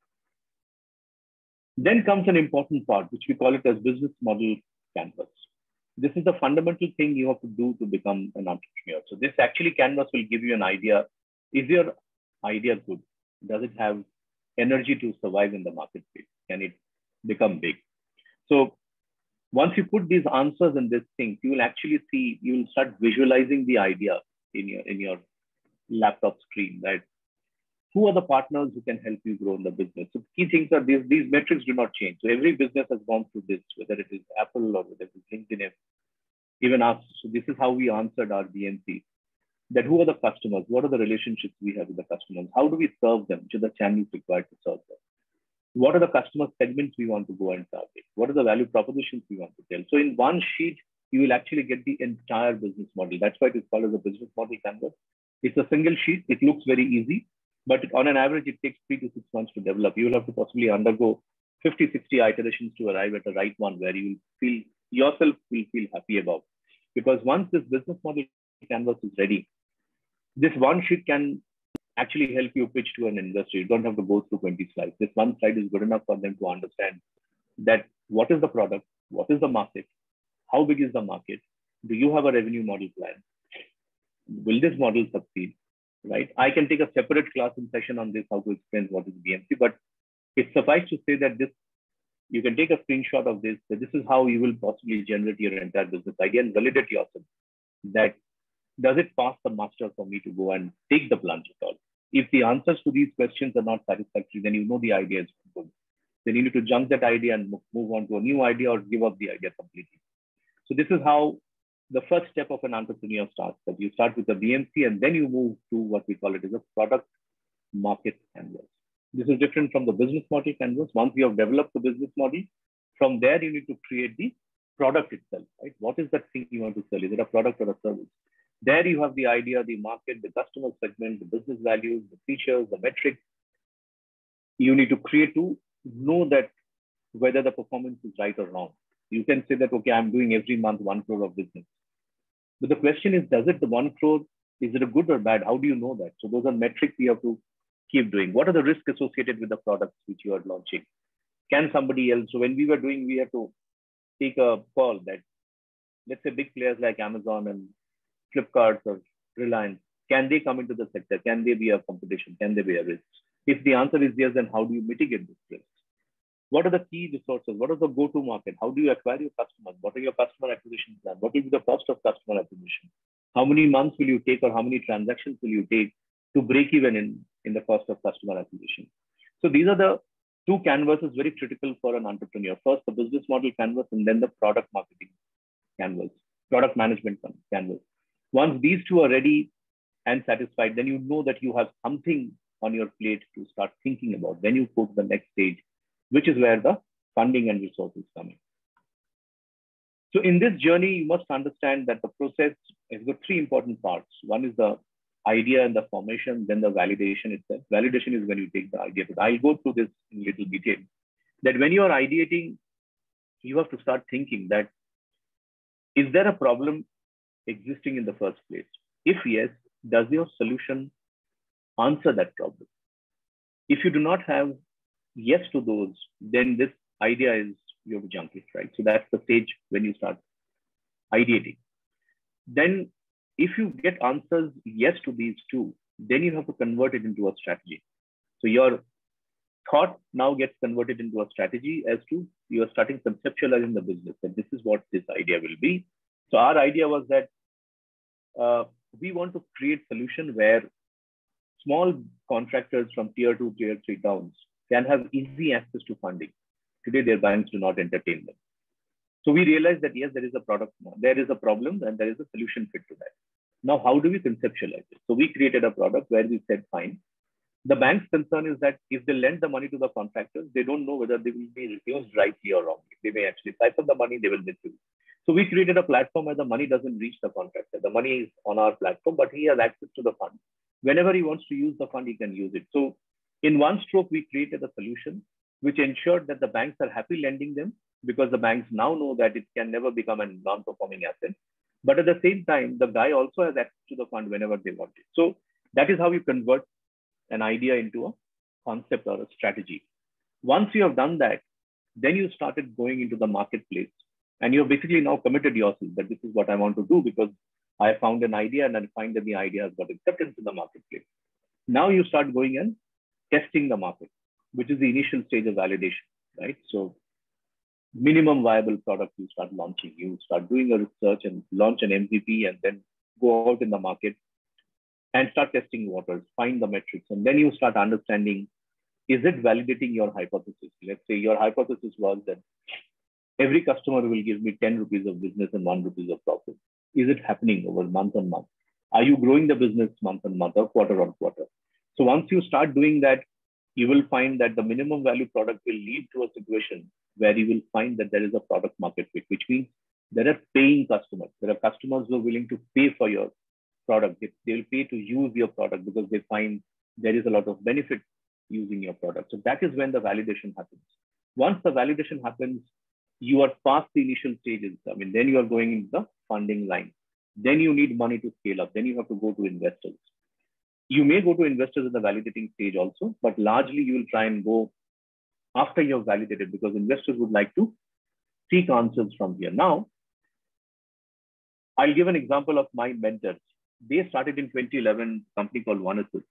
Speaker 2: Then comes an important part, which we call it as business model canvas. This is the fundamental thing you have to do to become an entrepreneur. So this actually canvas will give you an idea. Is your idea good? Does it have energy to survive in the marketplace? Can it become big? So once you put these answers in this thing, you will actually see, you will start visualizing the idea in your laptop screen, that who are the partners who can help you grow in the business. So key things are these metrics do not change. So every business has gone through this, whether it is Apple or whether it is LinkedIn, even us. So this is how we answered our DNC. That who are the customers? What are the relationships we have with the customers? How do we serve them? Which are the channels required to serve them? What are the customer segments we want to go and target? What are the value propositions we want to tell? So in one sheet, you will actually get the entire business model. That's why it is called as a business model canvas. It's a single sheet. It looks very easy, but on an average, it takes 3 to 6 months to develop. You will have to possibly undergo 50, 60 iterations to arrive at the right one where you will feel yourself will feel happy about. Because once this business model canvas is ready, this one sheet can actually help you pitch to an investor. You don't have to go through 20 slides. This one slide is good enough for them to understand that what is the product, what is the market, how big is the market, do you have a revenue model plan, will this model succeed, right? I can take a separate class and session on this, how to explain what is BMC, but it suffices to say that this, you can take a screenshot of this, that this is how you will possibly generate your entire business idea and validate yourself. That does it pass the muster for me to go and take the plunge at all? If the answers to these questions are not satisfactory, then you know the idea is good. Then you need to junk that idea and move on to a new idea or give up the idea completely. So this is how the first step of an entrepreneur starts. That you start with the BMC and then you move to what we call it as a product market canvas. This is different from the business model canvas. Once you have developed the business model, from there you need to create the product itself, right? What is that thing you want to sell? Is it a product or a service? There you have the idea, the market, the customer segment, the business values, the features, the metrics. You need to create to know that whether the performance is right or wrong. You can say that, okay, I'm doing every month 1 crore of business. But the question is, does it, the 1 crore, is it a good or bad? How do you know that? So those are metrics you have to keep doing. What are the risks associated with the products which you are launching? Can somebody else, so when we were doing, we have to take a call that, let's say big players like Amazon and Flipkart or Reliance, can they come into the sector? Can they be a competition? Can they be a risk? If the answer is yes, then how do you mitigate this risk? What are the key resources? What is the go-to market? How do you acquire your customers? What are your customer acquisition plans? What will be the cost of customer acquisition? How many months will you take or how many transactions will you take to break even in the cost of customer acquisition? So these are the two canvases very critical for an entrepreneur. First, the business model canvas, and then the product marketing canvas, product management canvas. Once these two are ready and satisfied, then you know that you have something on your plate to start thinking about. Then you go to the next stage, which is where the funding and resources come in. So in this journey, you must understand that the process has got 3 important parts. One is the idea and the formation, then the validation itself. Validation is when you take the idea, but I'll go through this in little detail. That when you are ideating, you have to start thinking that, is there a problem existing in the first place? If yes, does your solution answer that problem? If you do not have yes to those, then this idea is, you have to junk it, right? So that's the stage when you start ideating. Then if you get answers yes to these two, then you have to convert it into a strategy. So your thought now gets converted into a strategy as to you are starting conceptualizing the business, and this is what this idea will be. So our idea was that we want to create solution where small contractors from tier 2, tier 3 towns can have easy access to funding. Today, their banks do not entertain them. So we realized that yes, there is a problem and there is a solution fit to that. Now, how do we conceptualize it? So we created a product where we said, fine. The bank's concern is that if they lend the money to the contractors, they don't know whether they will be refused rightly or wrongly. They may actually siphon the money, they will misuse. So we created a platform where the money doesn't reach the contractor. The money is on our platform, but he has access to the fund. Whenever he wants to use the fund, he can use it. So in one stroke, we created a solution which ensured that the banks are happy lending them, because the banks now know that it can never become a non-performing asset. But at the same time, the guy also has access to the fund whenever they want it. So that is how you convert an idea into a concept or a strategy. Once you have done that, then you started going into the marketplace, and you're basically now committed yourself that this is what I want to do because I found an idea and I find that the idea has got acceptance in the marketplace. Now you start going and testing the market, which is the initial stage of validation, right? So minimum viable product you start launching. You start doing a research and launch an MVP and then go out in the market and start testing waters, find the metrics. And then you start understanding, is it validating your hypothesis? Let's say your hypothesis was that every customer will give me 10 rupees of business and 1 rupee of profit. Is it happening over month on month? Are you growing the business month on month or quarter on quarter? So once you start doing that, you will find that the minimum value product will lead to a situation where you will find that there is a product market fit, which means there are paying customers. There are customers who are willing to pay for your product. They will pay to use your product because they find there is a lot of benefit using your product. So that is when the validation happens. Once the validation happens, you are past the initial stages. I mean, then you are going into the funding line. Then you need money to scale up. Then you have to go to investors. You may go to investors in the validating stage also, but largely you will try and go after you have validated, because investors would like to seek answers from here. Now, I'll give an example of my mentors. they started in 2011, a company called OneAssist.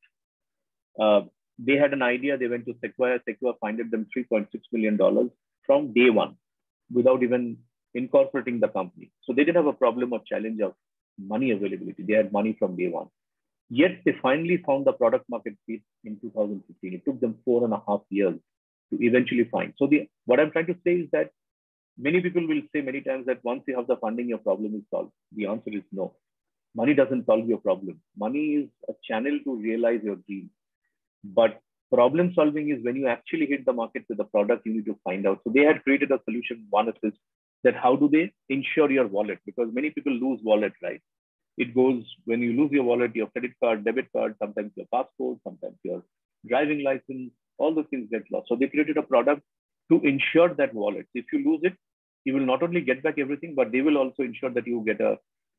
Speaker 2: They had an idea. They went to Sequoia. Sequoia funded them $3.6 million from day one without even incorporating the company. So they didn't have a problem or challenge of money availability. They had money from day one. Yet they finally found the product market fit in 2015. It took them 4.5 years to eventually find. So what I'm trying to say is that many people will say many times that once you have the funding, your problem is solved. The answer is no. Money doesn't solve your problem. Money is a channel to realize your dream. But problem solving is when you actually hit the market with the product, you need to find out. So they had created a solution, OneAssist, that how do they insure your wallet? Because many people lose wallet, right? It goes, when you lose your wallet, your credit card, debit card, sometimes your passport, sometimes your driving license, all those things get lost. So they created a product to insure that wallet. If you lose it, you will not only get back everything, but they will also ensure that you get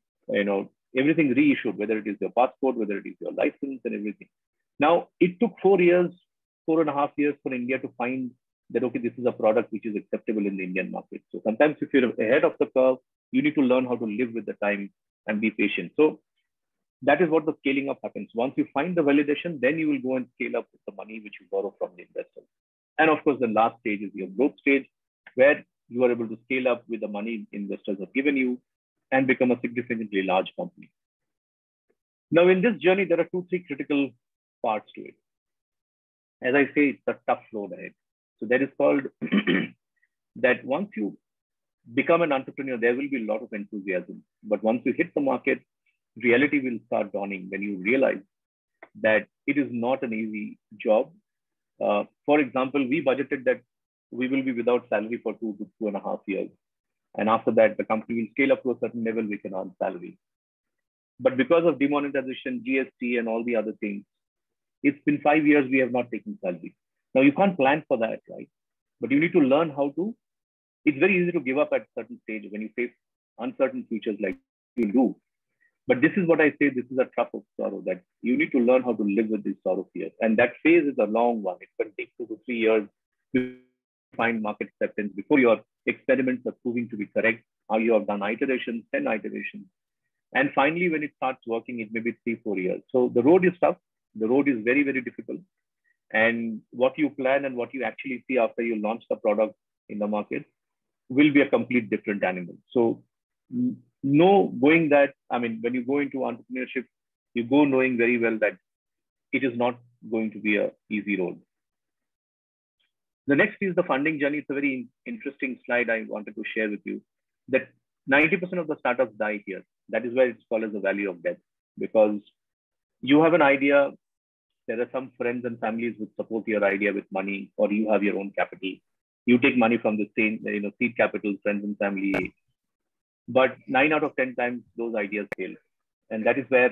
Speaker 2: everything reissued, whether it is your passport, whether it is your license and everything. Now, it took 4.5 years for India to find that, okay, this is a product which is acceptable in the Indian market. So sometimes if you're ahead of the curve, you need to learn how to live with the time and be patient. So that is what the scaling up happens. Once you find the validation, then you will go and scale up with the money which you borrow from the investors. And of course, the last stage is your growth stage, where you are able to scale up with the money investors have given you and become a significantly large company. Now, in this journey, there are 2-3 critical parts to it. As I say, it's a tough road ahead. So that is called that once you become an entrepreneur, there will be a lot of enthusiasm. But once you hit the market, reality will start dawning when you realize that it is not an easy job. For example, we budgeted that we will be without salary for 2 to 2.5 years. And after that, the company will scale up to a certain level, we can earn salary. But because of demonetization, GST, and all the other things, it's been 5 years we have not taken salary. Now, you can't plan for that, right? But you need to learn how to. It's very easy to give up at a certain stage when you face uncertain futures like you do. But this is what I say, this is a trough of sorrow, that you need to learn how to live with this sorrow here. And that phase is a long one. It can take 2 to 3 years to find market acceptance before your experiments are proving to be correct, how you have done iterations, 10 iterations. And finally, when it starts working, it may be 3-4 years. So the road is tough. The road is very, very difficult. And what you plan and what you actually see after you launch the product in the market will be a complete different animal. So when you go into entrepreneurship, you go knowing very well that it is not going to be an easy road. The next is the funding journey. It's a very interesting slide I wanted to share with you, that 90% of the startups die here. That is why it's called as the valley of death, because you have an idea. There are some friends and families who support your idea with money, or you have your own capital. You take money from the same, seed capital, friends and family. But 9 out of 10 times, those ideas fail. And that is where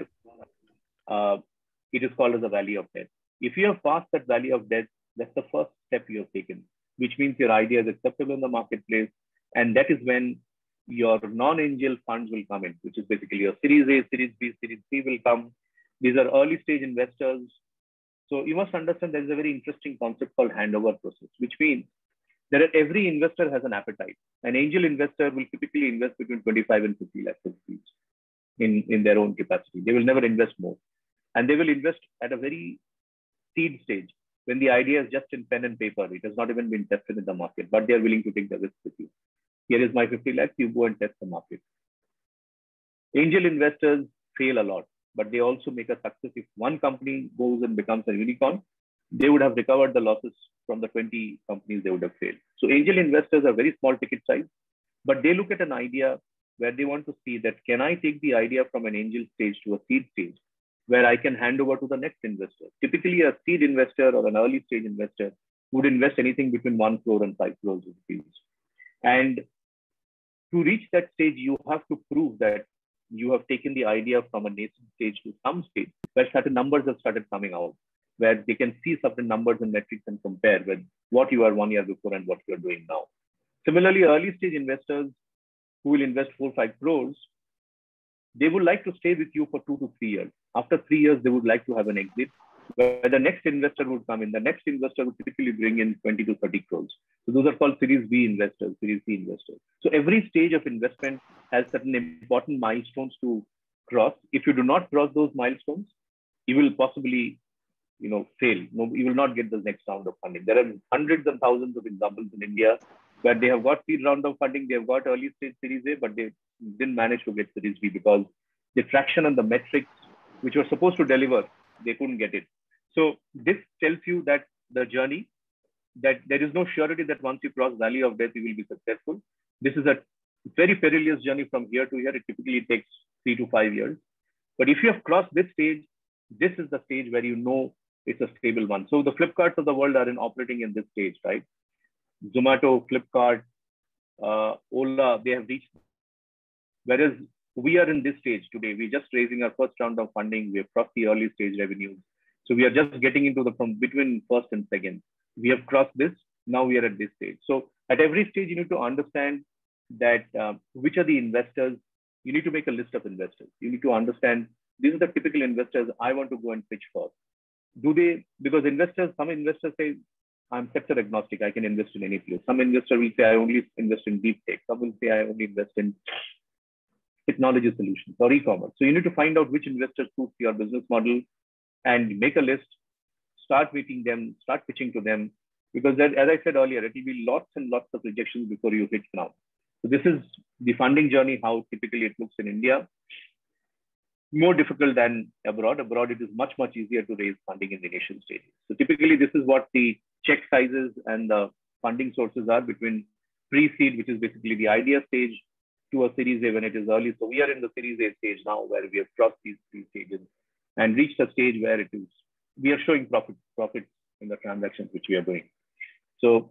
Speaker 2: it is called as a valley of death. If you have passed that valley of death, that's the first step you have taken, which means your idea is acceptable in the marketplace. And that is when your non-angel funds will come in, which is basically your Series A, Series B, Series C will come. These are early stage investors. So you must understand there is a very interesting concept called handover process, which means that every investor has an appetite. An angel investor will typically invest between 25 and 50 lakhs rupees in their own capacity. They will never invest more. And they will invest at a very seed stage, when the idea is just in pen and paper. It has not even been tested in the market, but they are willing to take the risk with you. Here is my 50 lakhs, you go and test the market. Angel investors fail a lot, but they also make a success. If one company goes and becomes a unicorn, they would have recovered the losses from the 20 companies they would have failed. So angel investors are very small ticket size, but they look at an idea where they want to see that, can I take the idea from an angel stage to a seed stage, where I can hand over to the next investor? Typically, a seed investor or an early stage investor would invest anything between 1 crore and 5 crores rupees. And to reach that stage, you have to prove that you have taken the idea from a nascent stage to some stage where certain numbers have started coming out, where they can see certain numbers and metrics and compare with what you were 1 year before and what you are doing now. Similarly, early stage investors who will invest 4-5 crores, they would like to stay with you for 2 to 3 years. After 3 years, they would like to have an exit, where the next investor would come in. The next investor would typically bring in 20 to 30 crores. So those are called Series B investors, Series C investors. So every stage of investment has certain important milestones to cross. If you do not cross those milestones, you will possibly, fail. No, you will not get the next round of funding. There are hundreds and thousands of examples in India where they have got seed round of funding, they have got early stage Series A, but they didn't manage to get Series B because the traction and the metrics which were supposed to deliver, they couldn't get it. So this tells you that the journey, that there is no surety that once you cross valley of death, you will be successful. This is a very perilous journey from here to here. It typically takes 3 to 5 years. But if you have crossed this stage, this is the stage where you know it's a stable one. So the Flipkarts of the world are operating in this stage, right? Zomato, Flipkart, Ola, they have reached. Whereas we are in this stage today. We're just raising our first round of funding. We have crossed the early stage revenues. So we are just getting into from between first and second. We have crossed this. Now we are at this stage. So at every stage, you need to understand that which are the investors. You need to make a list of investors. You need to understand these are the typical investors I want to go and pitch for. Because some investors say, I'm sector agnostic. I can invest in any place. Some investor will say, I only invest in deep tech. Some will say, I only invest in technology solutions or e-commerce. So you need to find out which investors suit your business model and make a list, start meeting them, start pitching to them. Because as I said earlier, it will be lots and lots of rejections before you hit ground. So this is the funding journey, how typically it looks in India. More difficult than abroad. Abroad, it is much, much easier to raise funding in the initial stages. So typically, this is what the check sizes and the funding sources are between pre-seed, which is basically the idea stage, to a Series A when it is early. So we are in the Series A stage now, where we have crossed these 3 stages and reached a stage where we are showing profits in the transactions which we are doing. So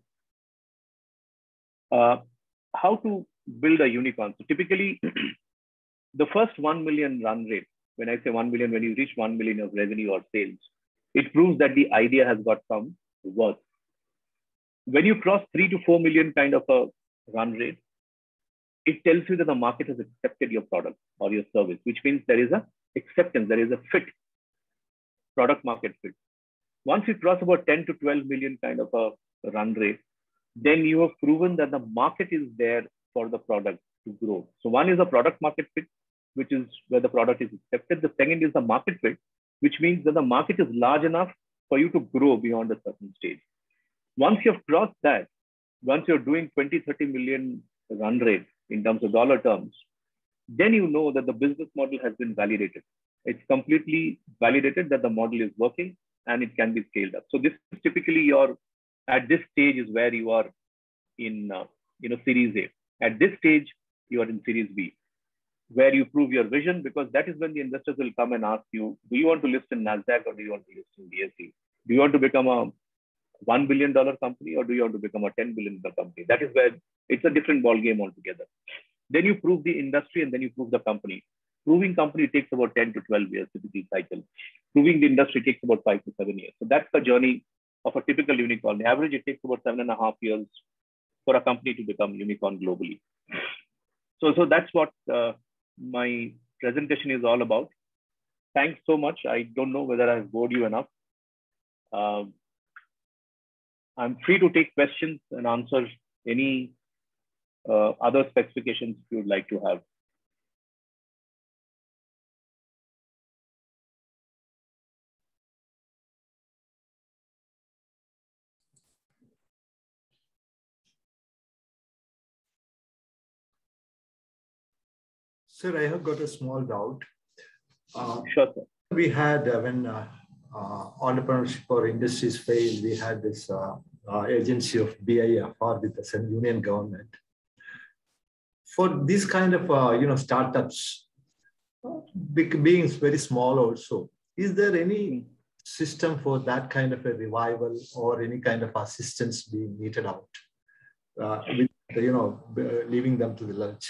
Speaker 2: how to build a unicorn? So typically, the first 1 million run rate, when I say 1 million, when you reach 1 million of revenue or sales, it proves that the idea has got some worth. When you cross 3 to 4 million kind of a run rate, it tells you that the market has accepted your product or your service, which means there is a acceptance, there is a fit, product market fit. Once you cross about 10 to 12 million kind of a run rate, then you have proven that the market is there for the product to grow. So one is a product market fit, which is where the product is accepted. The second is the market fit, which means that the market is large enough for you to grow beyond a certain stage. Once you've crossed that, once you're doing 20, 30 million run rate in terms of dollar terms, then you know that the business model has been validated. It's completely validated that the model is working and it can be scaled up. So this is typically at this stage is where you are in Series A. At this stage, you are in Series B, where you prove your vision, because that is when the investors will come and ask you, do you want to list in NASDAQ or do you want to list in BSE? Do you want to become a $1 billion company or do you want to become a $10 billion company? That is where it's a different ball game altogether. Then you prove the industry and then you prove the company. Proving company takes about 10 to 12 years, typical cycle. Proving the industry takes about 5 to 7 years. So that's the journey of a typical unicorn. The average, it takes about 7.5 years for a company to become unicorn globally. So that's what my presentation is all about. Thanks so much. I don't know whether I've bored you enough. I'm free to take questions and answer any other specifications you would like to have.
Speaker 5: Sir, I have got a small doubt.
Speaker 2: Sure, sir.
Speaker 5: We had, when entrepreneurship or industries failed, we had this agency of BIFR with the Union government. For this kind of startups, being very small also, is there any system for that kind of a revival or any kind of assistance being meted out, with, leaving them to the lurch?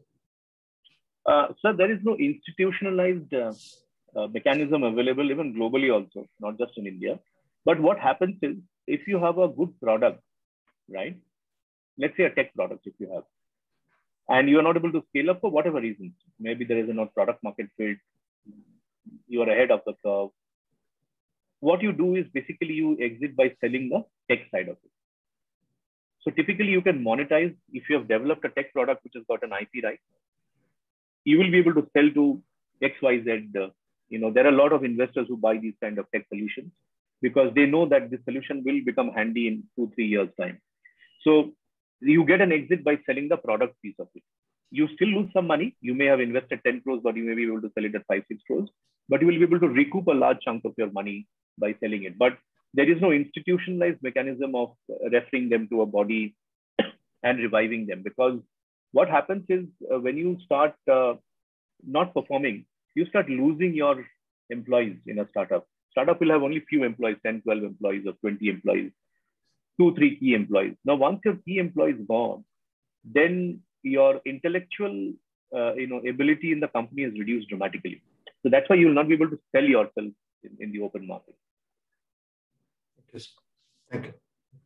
Speaker 2: Sir, there is no institutionalized mechanism available even globally also, not just in India. But what happens is, if you have a good product, right? Let's say a tech product, if you have, and you are not able to scale up for whatever reasons, maybe there is no product market fit, you are ahead of the curve. What you do is basically you exit by selling the tech side of it. So typically you can monetize if you have developed a tech product which has got an IP right. You will be able to sell to XYZ. There are a lot of investors who buy these kind of tech solutions because they know that this solution will become handy in 2-3 years time. So you get an exit by selling the product piece of it. You still lose some money. You may have invested 10 crores, but you may be able to sell it at 5-6 crores, but you will be able to recoup a large chunk of your money by selling it. But there is no institutionalized mechanism of referring them to a body and reviving them, because what happens is when you start not performing, you start losing your employees in a startup. Startup will have only few employees, 10, 12 employees or 20 employees, 2-3 key employees. Now, once your key employee is gone, then your intellectual ability in the company is reduced dramatically. So that's why you will not be able to sell yourself in the open market.
Speaker 5: Okay. Thank you.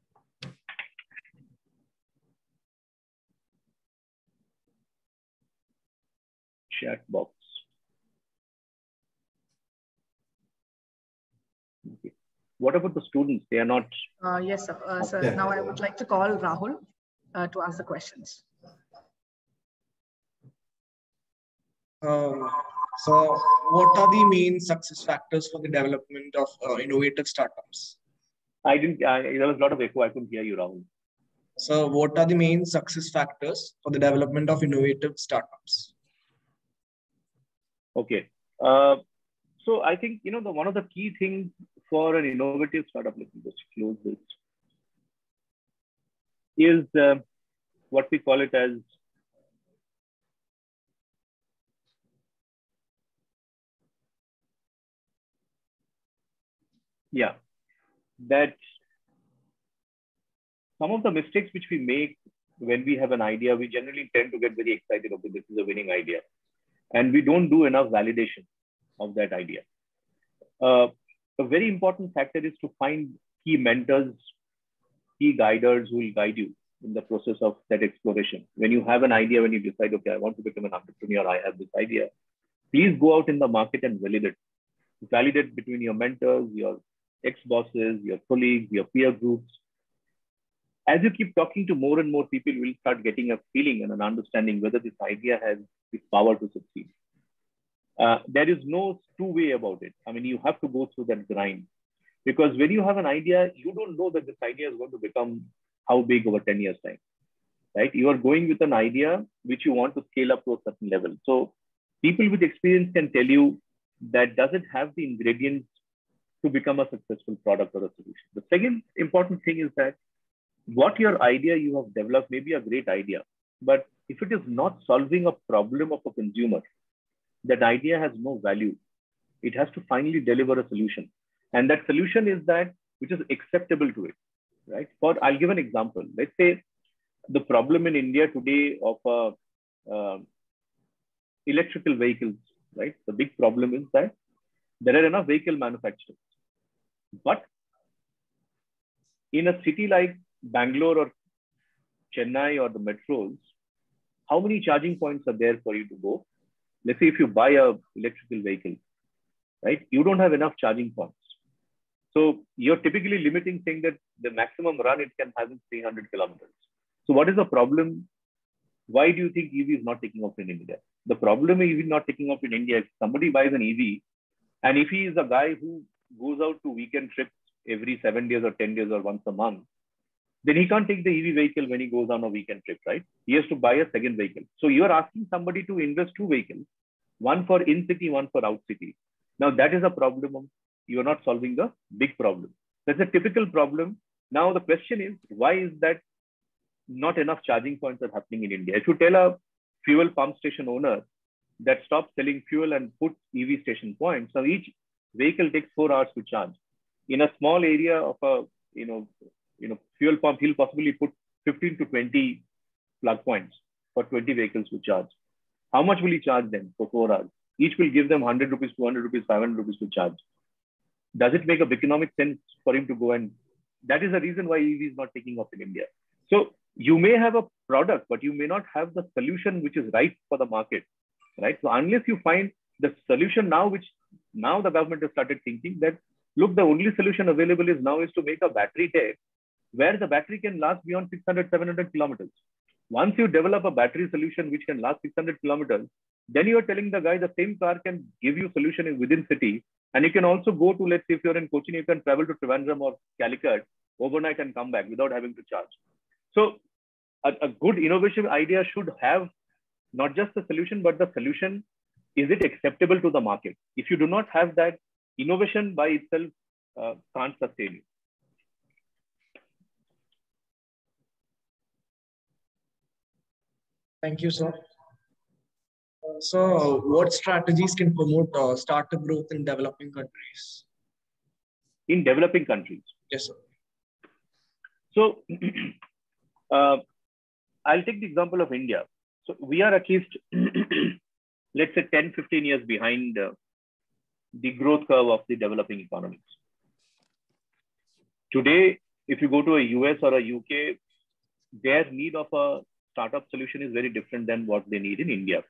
Speaker 2: Chat box. Okay. What about the students? They are not.
Speaker 1: Yes, sir. Sir, now I would like to call Rahul to ask the questions.
Speaker 6: So what are the main success factors for the development of innovative startups?
Speaker 2: There was a lot of echo. I couldn't hear you, Rahul.
Speaker 6: So what are the main success factors for the development of innovative startups?
Speaker 2: Okay. So I think, one of the key things for an innovative startup, let me just close this, is what we call it as that some of the mistakes which we make when we have an idea, we generally tend to get very excited, okay, this is a winning idea. And we don't do enough validation of that idea. A very important factor is to find key mentors, key guiders who will guide you in the process of that exploration. When you have an idea, when you decide, okay, I want to become an entrepreneur, I have this idea, please go out in the market and validate. Validate between your mentors, your ex-bosses, your colleagues, your peer groups. As you keep talking to more and more people, you will start getting a feeling and an understanding whether this idea has the power to succeed. There is no two-way about it. I mean, you have to go through that grind, because when you have an idea, you don't know that this idea is going to become how big over 10 years time, right? You are going with an idea which you want to scale up to a certain level. So people with experience can tell you that does it have the ingredients to become a successful product or a solution. The second important thing is that what your idea you have developed may be a great idea, but if it is not solving a problem of a consumer, that idea has no value. It has to finally deliver a solution. And that solution is that which is acceptable to it, right? I'll give an example. Let's say the problem in India today of electrical vehicles, right? The big problem is that there are enough vehicle manufacturers. But in a city like Bangalore or Chennai or the metros, how many charging points are there for you to go? Let's say if you buy a electrical vehicle, right? You don't have enough charging points. So you're typically limiting, saying that the maximum run it can have is 300 kilometers. So what is the problem? Why do you think EV is not taking off in India? The problem is EV not taking off in India. If somebody buys an EV, and if he is a guy who goes out to weekend trips every 7 days or 10 days or once a month, then he can't take the EV vehicle when he goes on a weekend trip, right? He has to buy a second vehicle. So you're asking somebody to invest 2 vehicles, one for in-city, one for out-city. Now that is a problem. You're not solving the big problem. That's a typical problem. Now the question is, why is that not enough charging points are happening in India? If you tell a fuel pump station owner that stops selling fuel and put EV station points, now each vehicle takes 4 hours to charge. In a small area of a fuel pump, he'll possibly put 15 to 20 plug points for 20 vehicles to charge. How much will he charge them for 4 hours? Each will give them 100 rupees, 200 rupees, 500 rupees to charge. Does it make a economic sense for him to go? And that is the reason why EV is not taking off in India. So you may have a product, but you may not have the solution which is right for the market, right? So unless you find the solution now, which now the government has started thinking that, look, the only solution available is now is to make a battery tech where the battery can last beyond 600, 700 kilometers. Once you develop a battery solution which can last 600 kilometers, then you are telling the guy the same car can give you solution within city. And you can also go to, let's say if you're in Cochin, you can travel to Trivandrum or Calicut overnight and come back without having to charge. So a good innovation idea should have not just the solution, but the solution, is it acceptable to the market? If you do not have that, innovation by itself can't sustain you.
Speaker 6: Thank you, sir. So, what strategies can promote startup growth in developing countries?
Speaker 2: In developing countries?
Speaker 6: Yes, sir.
Speaker 2: So, I'll take the example of India. So, we are at least, let's say 10, 15 years behind the growth curve of the developing economies. Today, if you go to a US or a UK, their need of a startup solution is very different than what they need in India.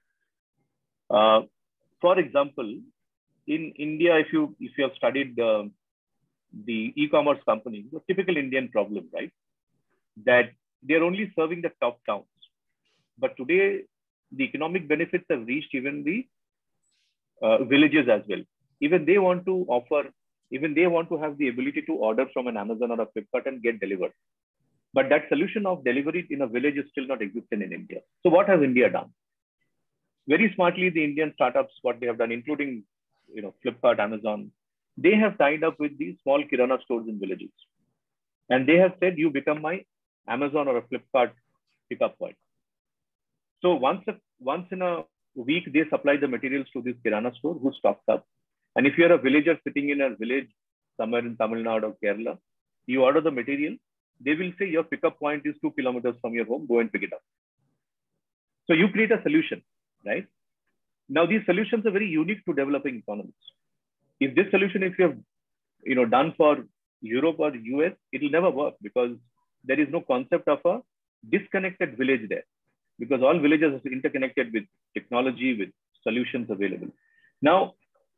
Speaker 2: For example, in India, if you have studied the e-commerce companies, the typical Indian problem, right? That they're only serving the top towns. But today, the economic benefits have reached even the villages as well. Even they want to offer, even they want to have the ability to order from an Amazon or a Flipkart and get delivered. But that solution of delivery in a village is still not existent in India. So what has India done? Very smartly, the Indian startups, what they have done, including Flipkart, Amazon, they have tied up with these small kirana stores in villages. And they have said, you become my Amazon or a Flipkart pickup point. So once in a week, they supply the materials to this kirana store who stocks up. And if you're a villager sitting in a village somewhere in Tamil Nadu or Kerala, you order the material, they will say your pickup point is 2 kilometers from your home, go and pick it up. So you create a solution, right? Now these solutions are very unique to developing economies. If this solution, if you have done for Europe or US, it will never work because there is no concept of a disconnected village there, because all villages are interconnected with technology, with solutions available. Now,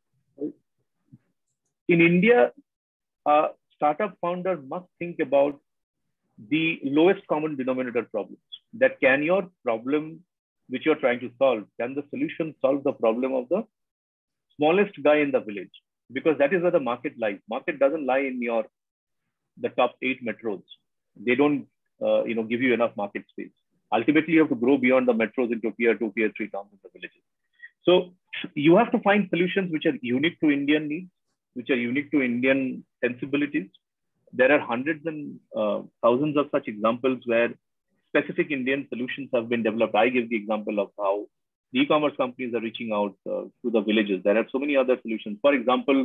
Speaker 2: in India, a startup founder must think about the lowest common denominator problems. That can your problem, which you're trying to solve, can the solution solve the problem of the smallest guy in the village? Because that is where the market lies. Market doesn't lie in the top 8 metros. They don't, give you enough market space. Ultimately, you have to grow beyond the metros into tier 2, tier 3 towns in the villages. So you have to find solutions which are unique to Indian needs, which are unique to Indian sensibilities. There are hundreds and thousands of such examples where specific Indian solutions have been developed. I give the example of how the e-commerce companies are reaching out to the villages. There are so many other solutions. For example,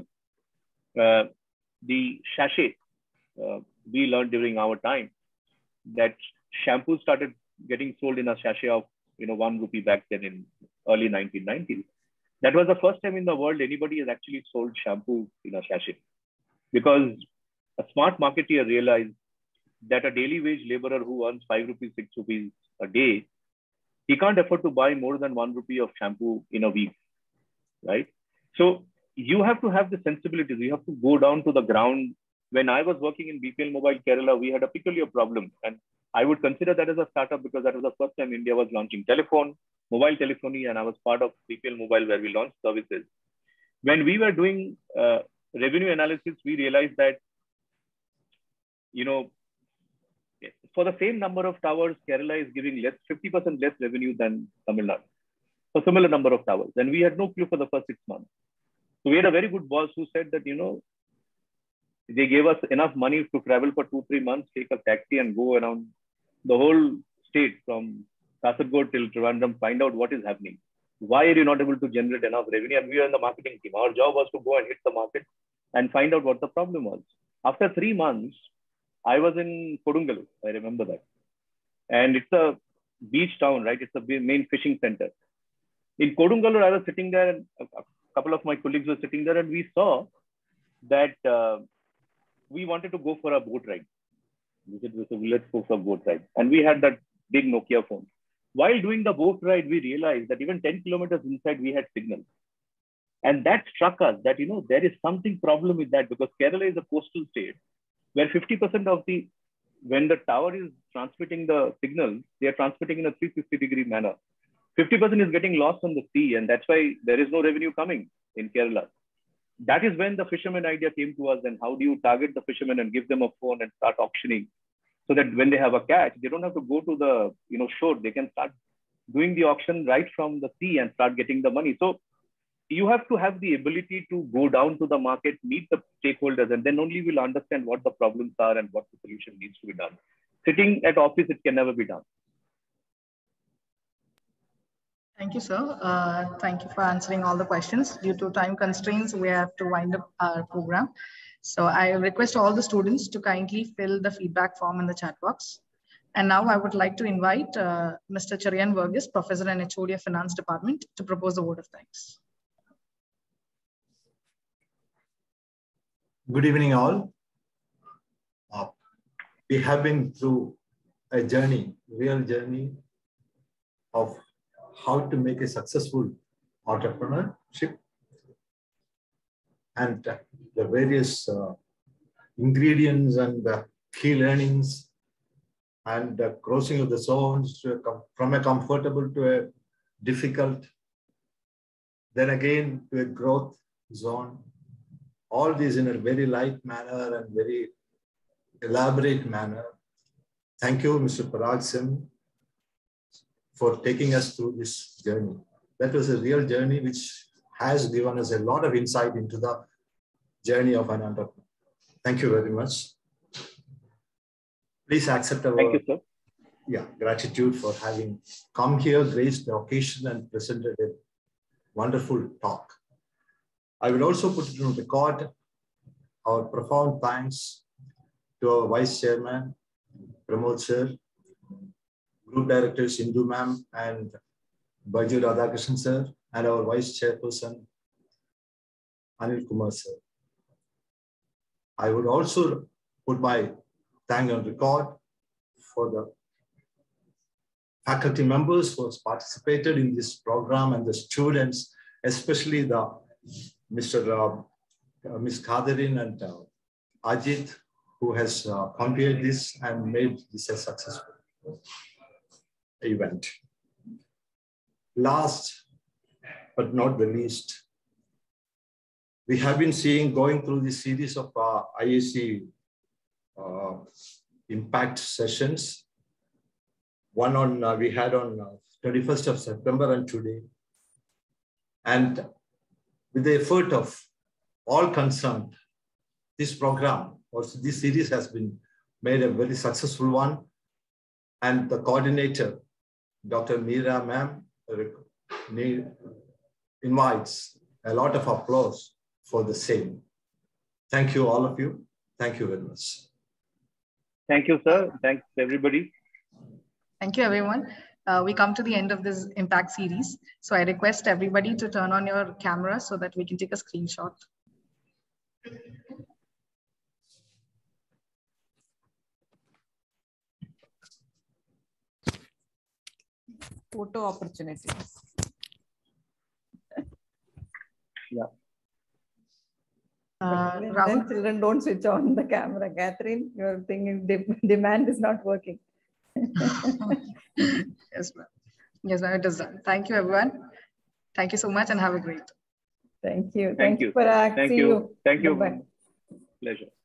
Speaker 2: the sachet, we learned during our time that shampoo started getting sold in a sachet of 1 rupee back then in early 1990s. That was the first time in the world anybody has actually sold shampoo in a sachet, because a smart marketeer realized that a daily wage laborer who earns 5 rupees, 6 rupees a day, he can't afford to buy more than 1 rupee of shampoo in a week, right? So you have to have the sensibilities. You have to go down to the ground. When I was working in BPL Mobile Kerala, we had a peculiar problem. And I would consider that as a startup because that was the first time India was launching mobile telephony, and I was part of BPL Mobile where we launched services. When we were doing revenue analysis, we realized that, for the same number of towers, Kerala is giving 50% less revenue than Tamil Nadu for similar number of towers. And we had no clue for the first 6 months. So we had a very good boss who said that, they gave us enough money to travel for 2-3 months, take a taxi and go around the whole state from Kasaragod till Trivandrum, find out what is happening. Why are you not able to generate enough revenue? And we were in the marketing team. Our job was to go and hit the market and find out what the problem was. After 3 months, I was in Kodungalu. I remember that. And it's a beach town, right? It's the main fishing center. In Kodungalu, I was sitting there and a couple of my colleagues were sitting there, and we saw that we wanted to go for a boat ride. We said, let's go for a boat ride. And we had that big Nokia phone. While doing the boat ride, we realized that even 10 kilometers inside, we had signal. And that struck us that, there is something problem with that, because Kerala is a coastal state where 50% of when the tower is transmitting the signal, they are transmitting in a 360-degree manner. 50% is getting lost on the sea, and that's why there is no revenue coming in Kerala. That is when the fisherman idea came to us. And how do you target the fishermen and give them a phone and start auctioning, so that when they have a catch, they don't have to go to the shore. They can start doing the auction right from the sea and start getting the money. So you have to have the ability to go down to the market, meet the stakeholders, and then only we'll understand what the problems are and what the solution needs to be done. Sitting at office, it can never be done.
Speaker 1: Thank you, sir. Thank you for answering all the questions. Due to time constraints, we have to wind up our program. So I request all the students to kindly fill the feedback form in the chat box. And now I would like to invite Mr. Cherian Verghese, Professor and HOD of Finance Department, to propose a word of thanks.
Speaker 5: Good evening, all. We have been through a journey, real journey of how to make a successful entrepreneurship, and the various ingredients and key learnings, and crossing of the zones from a comfortable to a difficult, then again to a growth zone. All these in a very light manner and very elaborate manner. Thank you, Mr. Parag Sim, for taking us through this journey. That was a real journey which has given us a lot of insight into the journey of an entrepreneur. Thank you very much. Please accept our gratitude for having come here, graced the occasion, and presented a wonderful talk. I will also put it on record our profound thanks to our Vice Chairman, Pramod Sir, Group Directors Indu Ma'am and Baju Radhakrishnan Sir, and our Vice Chairperson, Anil Kumar Sir. I would also put my thank on record for the faculty members who have participated in this program and the students, especially the Miss Kadarin and Ajit, who has convened this and made this a successful event. Last but not the least, we have been going through this series of IAC impact sessions. One we had on 21st of September and today. And with the effort of all concerned, this program, also this series has been made a very successful one. And the coordinator, Dr. Meera Ma'am, invites a lot of applause for the same. Thank you, all of you. Thank you very much.
Speaker 2: Thank you, sir. Thanks, everybody.
Speaker 1: Thank you, everyone. We come to the end of this impact series. So I request everybody to turn on your camera so that we can take a screenshot.
Speaker 7: Photo opportunity.
Speaker 2: Yeah.
Speaker 7: Then children don't switch on the camera. Catherine, your thing demand is not working.
Speaker 1: Yes, ma'am. Yes, ma'am, it is done. Thank you, everyone. Thank you so much and have a great.
Speaker 7: Thank you.
Speaker 2: Thank you.
Speaker 7: Parag.
Speaker 2: Thank
Speaker 7: See
Speaker 2: you. Thank you.
Speaker 7: Bye-bye.
Speaker 2: Pleasure.